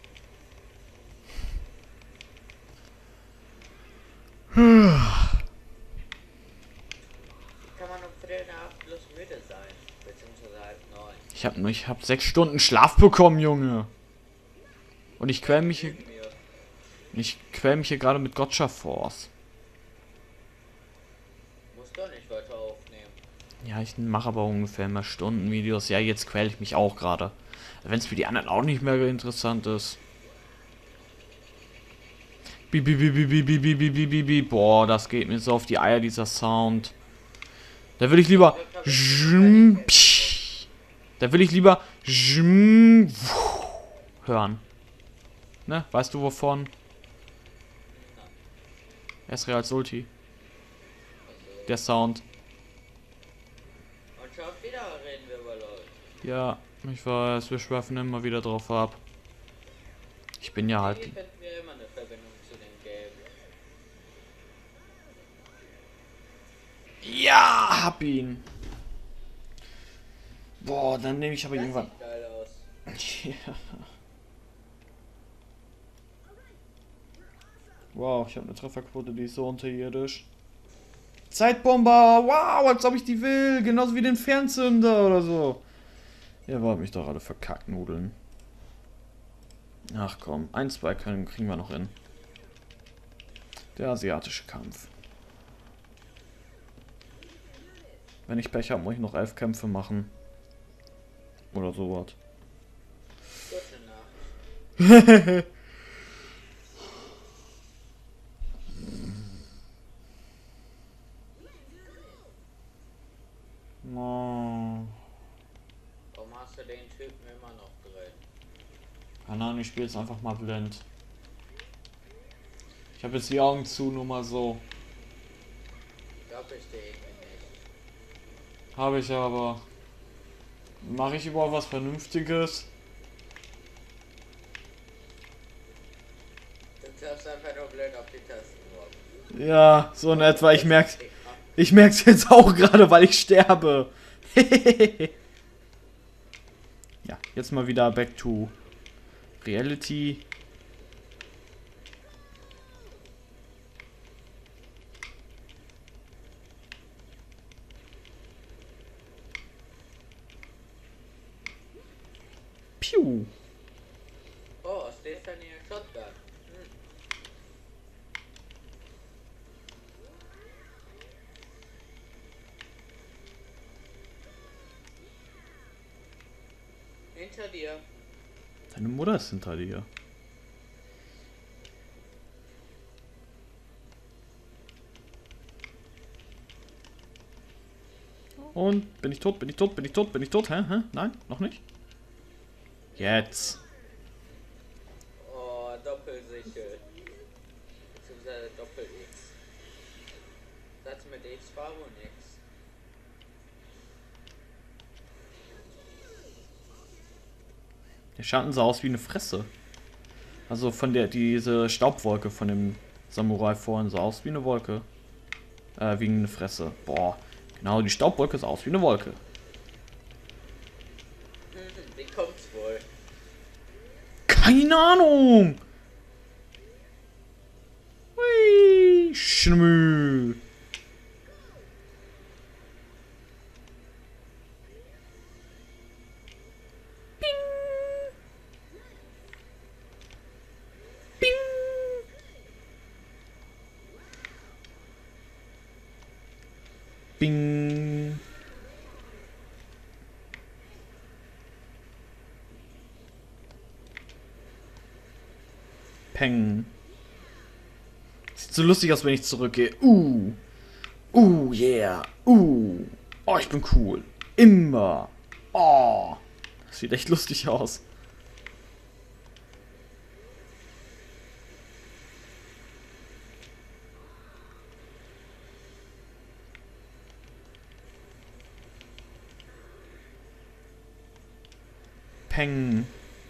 Kann man um Viertel nach acht bloß müde sein? Beziehungsweise halb neun. Ich habe ich hab sechs Stunden Schlaf bekommen, Junge. Und ich quäl mich hier, ich quäl mich hier gerade mit Gotcha Force. Musst doch nicht weiter aufnehmen. Ja, ich mache aber ungefähr immer Stundenvideos. Ja, jetzt quäl ich mich auch gerade. Wenn es für die anderen auch nicht mehr interessant ist. Bi, bi, bi, bi, bi, bi, bi, bi, bi, bi. Boah, das geht mir so auf die Eier, dieser Sound. Da will ich lieber... Da will ich lieber... hören. Ne? Weißt du wovon? Esri als Ulti. Der Sound. Und schon wieder reden wir über Leute. Ja, ich weiß, wir schweifen immer wieder drauf ab. Ich bin ja halt... Irgendwie finden wir immer eine Verbindung zu den Gelben. Ja, hab ihn. Boah, dann nehme ich aber Das irgendwann... sieht geil aus. Ja. Wow, ich habe eine Trefferquote, die ist so unterirdisch. Zeitbomber! Wow, als ob ich die will! Genauso wie den Fernzünder oder so. Ihr wollt mich doch alle verkacknudeln. Ach komm, ein, zwei können, kriegen wir noch hin. Der asiatische Kampf. Wenn ich Pech habe, muss ich noch elf Kämpfe machen. Oder sowas. Gute Nacht. Oh. Warum hast du den Typen immer noch drin? Keine Ahnung, ich spiele jetzt einfach mal blind. Ich habe jetzt die Augen zu, nur mal so. Glaub ich dir irgendwie nicht. Habe ich aber. Mache ich überhaupt was Vernünftiges? Du klappst einfach nur blöd auf die Tasten drauf. Ja, so in etwa. Ich merk's. Ich merk's jetzt auch gerade, weil ich sterbe. Ja, jetzt mal wieder back to reality. Piu. Oh, aus der ist dann hier ein Shotgun. Hm. Hinter dir. Deine Mutter ist hinter dir. Und bin ich tot, bin ich tot, bin ich tot, bin ich tot? Hä? Hä? Nein? Noch nicht? Jetzt. Oh, Doppelsichel. Beziehungsweise Doppel-X. Satz mit X war wohl nix. Der Schatten sah aus wie eine Fresse. Also von der, diese Staubwolke von dem Samurai vorhin sah aus wie eine Wolke. Äh, wie eine Fresse. Boah. Genau, die Staubwolke sah aus wie eine Wolke. Wie kommt's wohl? Keine Ahnung. Hui, Schmü. Bing. Peng. Sieht so lustig aus, wenn ich zurückgehe. Uh. Uh, yeah. Uh. Oh, ich bin cool. Immer. Oh. Das sieht echt lustig aus. Peng.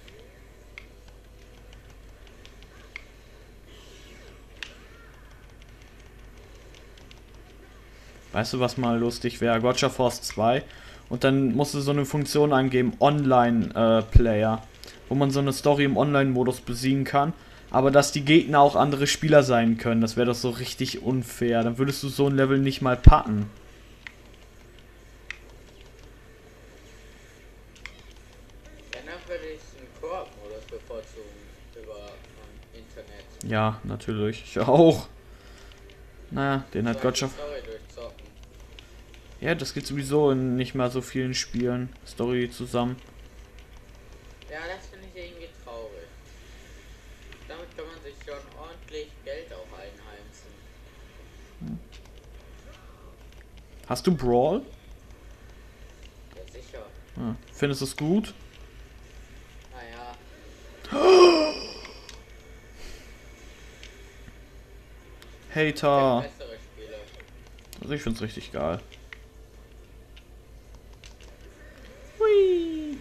Weißt du, was mal lustig wäre? Gotcha Force zwei. Und dann musst du so eine Funktion eingeben, Online-Player. Äh, wo man so eine Story im Online-Modus besiegen kann. Aber dass die Gegner auch andere Spieler sein können. Das wäre doch so richtig unfair. Dann würdest du so ein Level nicht mal packen. Koop-Modus bevorzugen über um, Internet. Ja, natürlich. Ich auch. Naja, den hat Gotcha. Ja, das geht sowieso in nicht mal so vielen Spielen. Story zusammen. Ja, das finde ich irgendwie traurig. Damit kann man sich schon ordentlich Geld auch einheimsen. Hast du Brawl? Ja, sicher. Ah, findest du es gut? Naja. Hater. Bessere Spiele. Also ich find's richtig geil. Hui.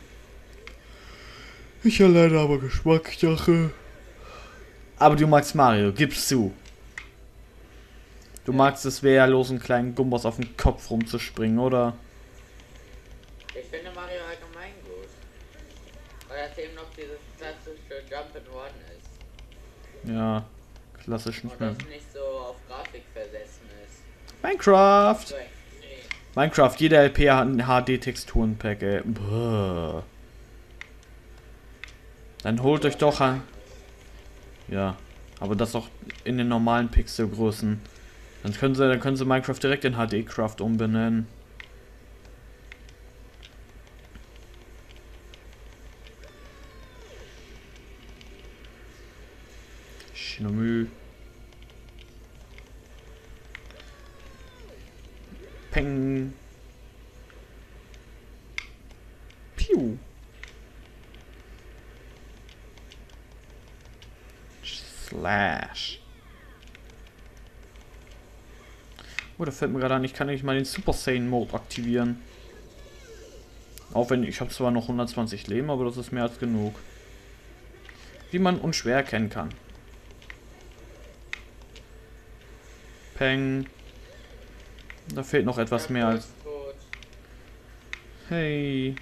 Ich alleine aber Geschmackssache. Aber du magst Mario, gibst zu. Du magst es wehrlos einen kleinen Gumbos auf den Kopf rumzuspringen, oder? Ich finde Mario allgemein gut. Weil das eben noch dieses klassische Jump'n'Run ist. Ja, klassisch nicht Und mehr. das nicht so auf Grafik versessen ist. Minecraft! So extrem. Minecraft, jeder L P hat ein H D-Texturenpack, ey. Buh. Dann holt euch doch ein... Ja, aber das auch in den normalen Pixelgrößen. Dann können sie, dann können sie Minecraft direkt in H D-Craft umbenennen. Shinomü. Peng. Piu. Slash. Oh, da fällt mir gerade an, ich kann nicht mal den Super Saiyan Mode aktivieren. Auch wenn ich habe zwar noch hundertzwanzig Leben, aber das ist mehr als genug. Wie man unschwer erkennen kann. Peng. Da fehlt noch etwas mehr als... Hey.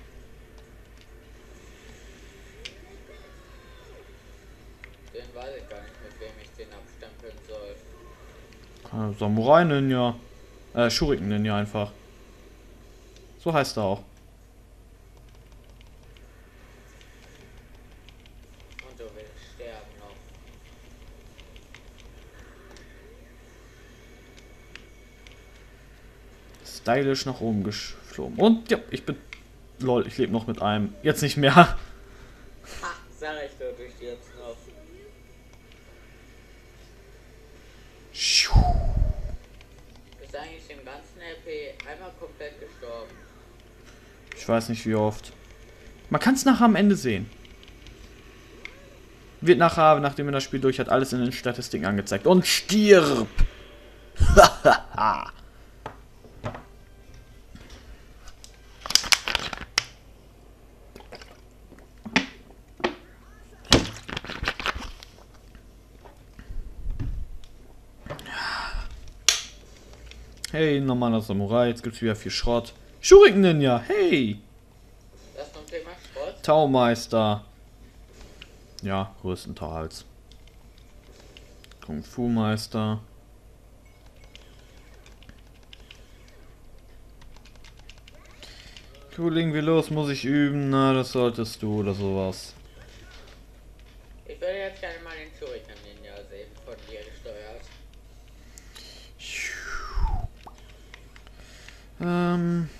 Den weiß ich gar nicht, mit wem ich den abstempeln soll. Äh, Samurai Ninja. Äh, Shuriken Ninja einfach. So heißt er auch. Und du willst sterben noch. Stylisch nach oben geflogen. Und ja, ich bin... Lol, ich lebe noch mit einem. Jetzt nicht mehr. Ha, sag ich doch durch jetzt noch. Ist eigentlich im ganzen L P einmal komplett gestorben. Ich weiß nicht wie oft. Man kann es nachher am Ende sehen. Wird nachher, nachdem man das Spiel durch hat, alles in den Statistiken angezeigt. Und stirb! Hahaha. Hey, normaler Samurai, jetzt gibt's wieder viel Schrott. Shuriken Ninja, hey! Das zum Thema Schrott. Taumeister. Ja, größtenteils. Kung Fu Meister. Cool, legen wir los, muss ich üben? Na, das solltest du oder sowas. Ich würde jetzt gerne mal den Shuriken Ninja sehen, von dir gesteuert. Ähm.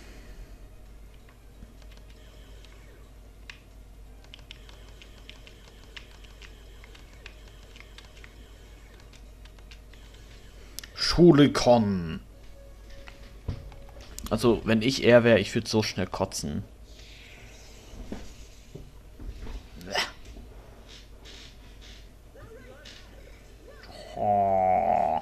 Shuriken. Also, wenn ich er wäre, ich würde so schnell kotzen. Oh.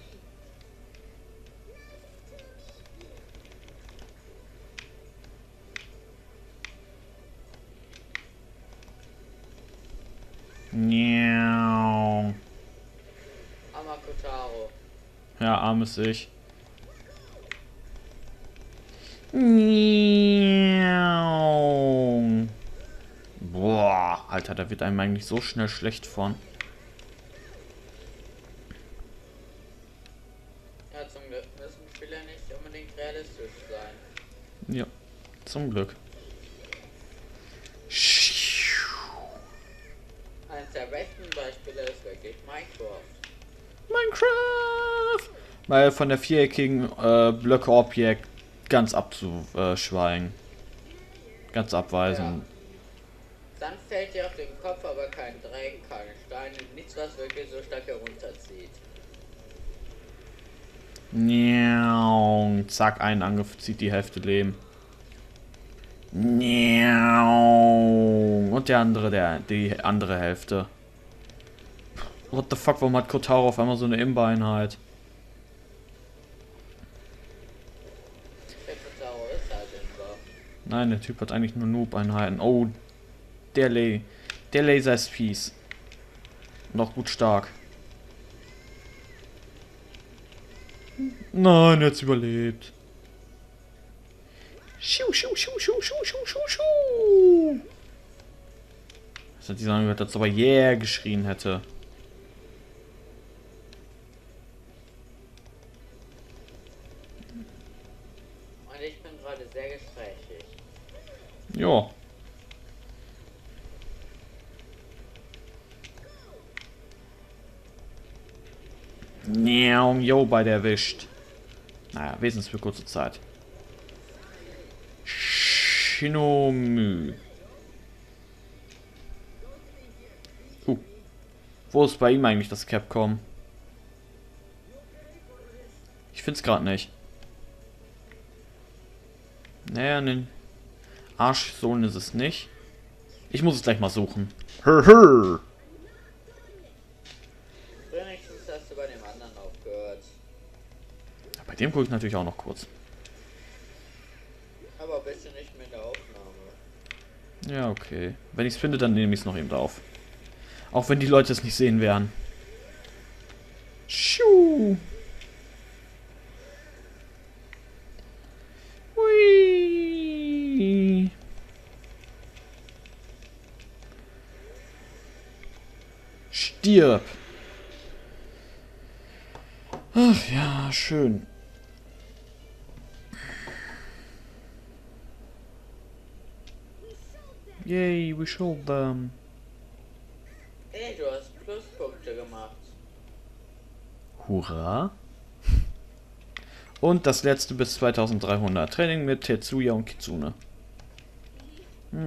Miau. Amakotaro. Ja, armes Ich. Miau. Boah, Alter, da wird einem eigentlich so schnell schlecht von. Ja, zum Glück müssen Spieler nicht unbedingt realistisch sein. Ja, zum Glück. Eines der besten Beispiele ist wirklich Minecraft. Minecraft! Weil von der viereckigen äh, Blöcke-Objekt ganz abzuschweigen. Ganz abweisen. Ja. Sand fällt dir auf den Kopf, aber kein Dreck, keine Steine, nichts, was wirklich so stark herunterzieht. Niau. Zack, ein Angriff zieht die Hälfte Leben. Niau. Und der andere, der, die andere Hälfte. What the fuck, warum hat Kotaro auf einmal so eine Imba-Einheit? Der Kotaro ist halt Imba. Nein, der Typ hat eigentlich nur Noob-Einheiten. Oh, der, La der Laser ist fies. Noch gut stark. Nein, er hat's überlebt. Schiu, schiu, schiu, schiu, schiu, schiu, schiu, schiu. Das hat die sagen gehört, als ob er yeah geschrien hätte. Und ich bin gerade sehr gesprächig. Ja. Jo, bei der erwischt. Naja, wenigstens für kurze Zeit. Shinomü. Uh. Wo ist bei ihm eigentlich das Capcom? Ich find's gerade nicht. Naja, ne. Arschsohn ist es nicht. Ich muss es gleich mal suchen. Hör, hör. Wenigstens hast du bei dem anderen aufgehört. Bei dem gucke ich natürlich auch noch kurz. Aber bitte nicht mit der Aufnahme. Ja, okay. Wenn ich es finde, dann nehme ich es noch eben auf. Auch wenn die Leute es nicht sehen werden. Schuh. Hui. Stirb. Ach ja, schön. Yay, we showed them. Ey, du hast Pluspunkte gemacht. Hurra. Und das letzte bis zweitausenddreihundert. Training mit Tetsuya und Kitsune. Ich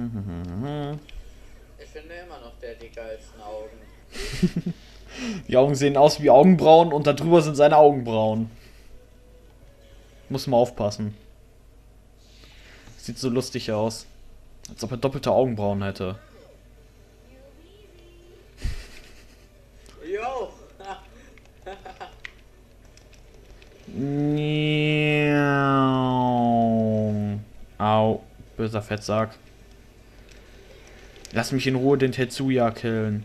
finde immer noch der die geilsten Augen. Die Augen sehen aus wie Augenbrauen und darüber sind seine Augenbrauen. Muss man aufpassen. Sieht so lustig aus. Als ob er doppelte Augenbrauen hätte. Jo! Au, böser Fettsack. Lass mich in Ruhe den Tetsuya killen.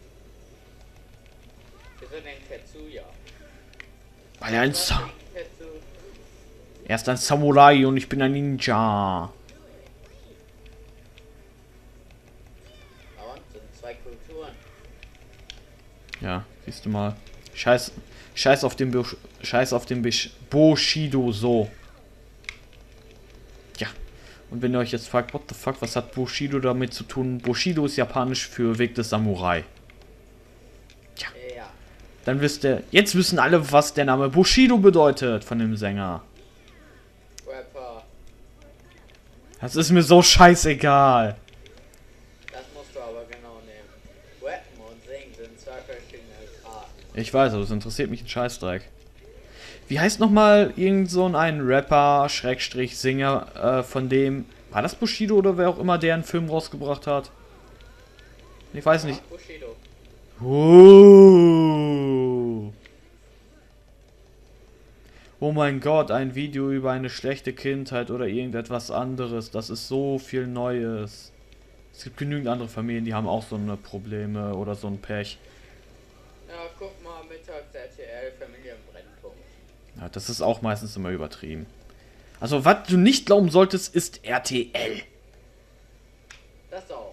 Wieso den Tetsuya? Weil er ein Was Sa den Tetsu? er ist ein Samurai und ich bin ein Ninja. Und sind zwei Kulturen. Ja, siehst du mal. Scheiß, scheiß auf den, Bush, scheiß auf den Bish, Bushido so. Ja. Und wenn ihr euch jetzt fragt, what the fuck, was hat Bushido damit zu tun? Bushido ist japanisch für Weg des Samurai. Ja. Ja. Dann wisst ihr, jetzt wissen alle, was der Name Bushido bedeutet von dem Sänger. Rapper. Das ist mir so scheißegal. Das musst du aber genau nehmen. Rappen und Singen sind zwei verschiedene Arten. Ich weiß, aber es interessiert mich ein Scheißdreck. Wie heißt nochmal irgend so ein Rapper, Schrägstrich, Singer, äh, von dem... War das Bushido oder wer auch immer, der einen Film rausgebracht hat? Ich weiß nicht. Ja, Bushido. Oh. Oh mein Gott, ein Video über eine schlechte Kindheit oder irgendetwas anderes. Das ist so viel Neues. Es gibt genügend andere Familien, die haben auch so eine Probleme oder so ein Pech. Ja, guck mal, mittags R T L, Familienbrennpunkt. Ja, das ist auch meistens immer übertrieben. Also, was du nicht glauben solltest, ist R T L. Das auch.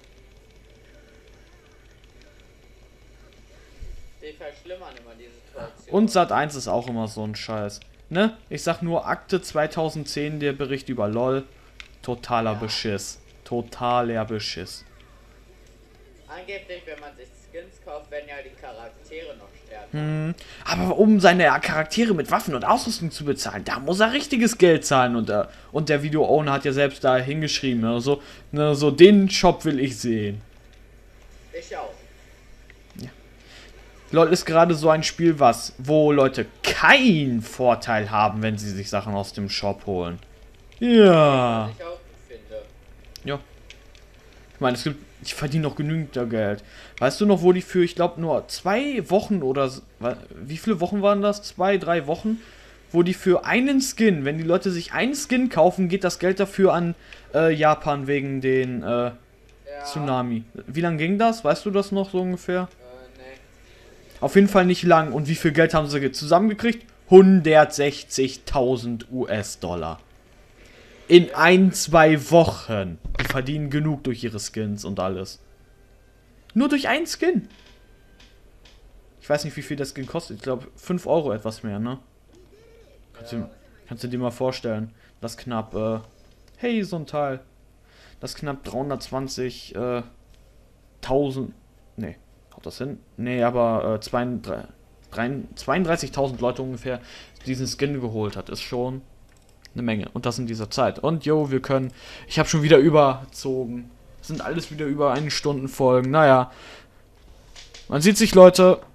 Die verschlimmern immer die Situation. Und Sat eins ist auch immer so ein Scheiß. Ne? Ich sag nur Akte zweitausendzehn, der Bericht über LOL. Totaler Ja. Beschiss. Totaler Beschiss. Angeblich, wenn man sich Skins kauft, werden ja die Charaktere noch stärker. Hm. Aber um seine Charaktere mit Waffen und Ausrüstung zu bezahlen, da muss er richtiges Geld zahlen. Und der, und der Video-Owner hat ja selbst da hingeschrieben. Ne? So, ne, so den Shop will ich sehen. Ich auch. LOL ist gerade so ein Spiel, was, wo Leute keinen Vorteil haben, wenn sie sich Sachen aus dem Shop holen. Ja. Was ich auch finde. Ja. Ich meine, es gibt, ich verdiene noch genügend da Geld. Weißt du noch, wo die für, ich glaube, nur zwei Wochen oder, so- wa- wie viele Wochen waren das? Zwei, drei Wochen? Wo die für einen Skin, wenn die Leute sich einen Skin kaufen, geht das Geld dafür an äh, Japan wegen den äh, Ja. Tsunami. Wie lange ging das? Weißt du das noch so ungefähr? Äh, nee. Auf jeden Fall nicht lang. Und wie viel Geld haben sie ge- zusammengekriegt? hundertsechzigtausend U S-Dollar. In ein, zwei Wochen. Die verdienen genug durch ihre Skins und alles. Nur durch einen Skin. Ich weiß nicht, wie viel das Skin kostet. Ich glaube, fünf Euro etwas mehr, ne? Kannst, Ja. du, kannst du dir mal vorstellen. Das knapp, äh, hey, so ein Teil. Das knapp dreihundertzwanzig, äh, tausend, nee, haut das hin? Nee, aber, äh, zweiunddreißigtausend Leute ungefähr diesen Skin geholt hat. Ist schon eine Menge. Und das in dieser Zeit. Und, jo, wir können, ich habe schon wieder überzogen. Das sind alles wieder über eine Stunden Folgen. Naja. Man sieht sich, Leute.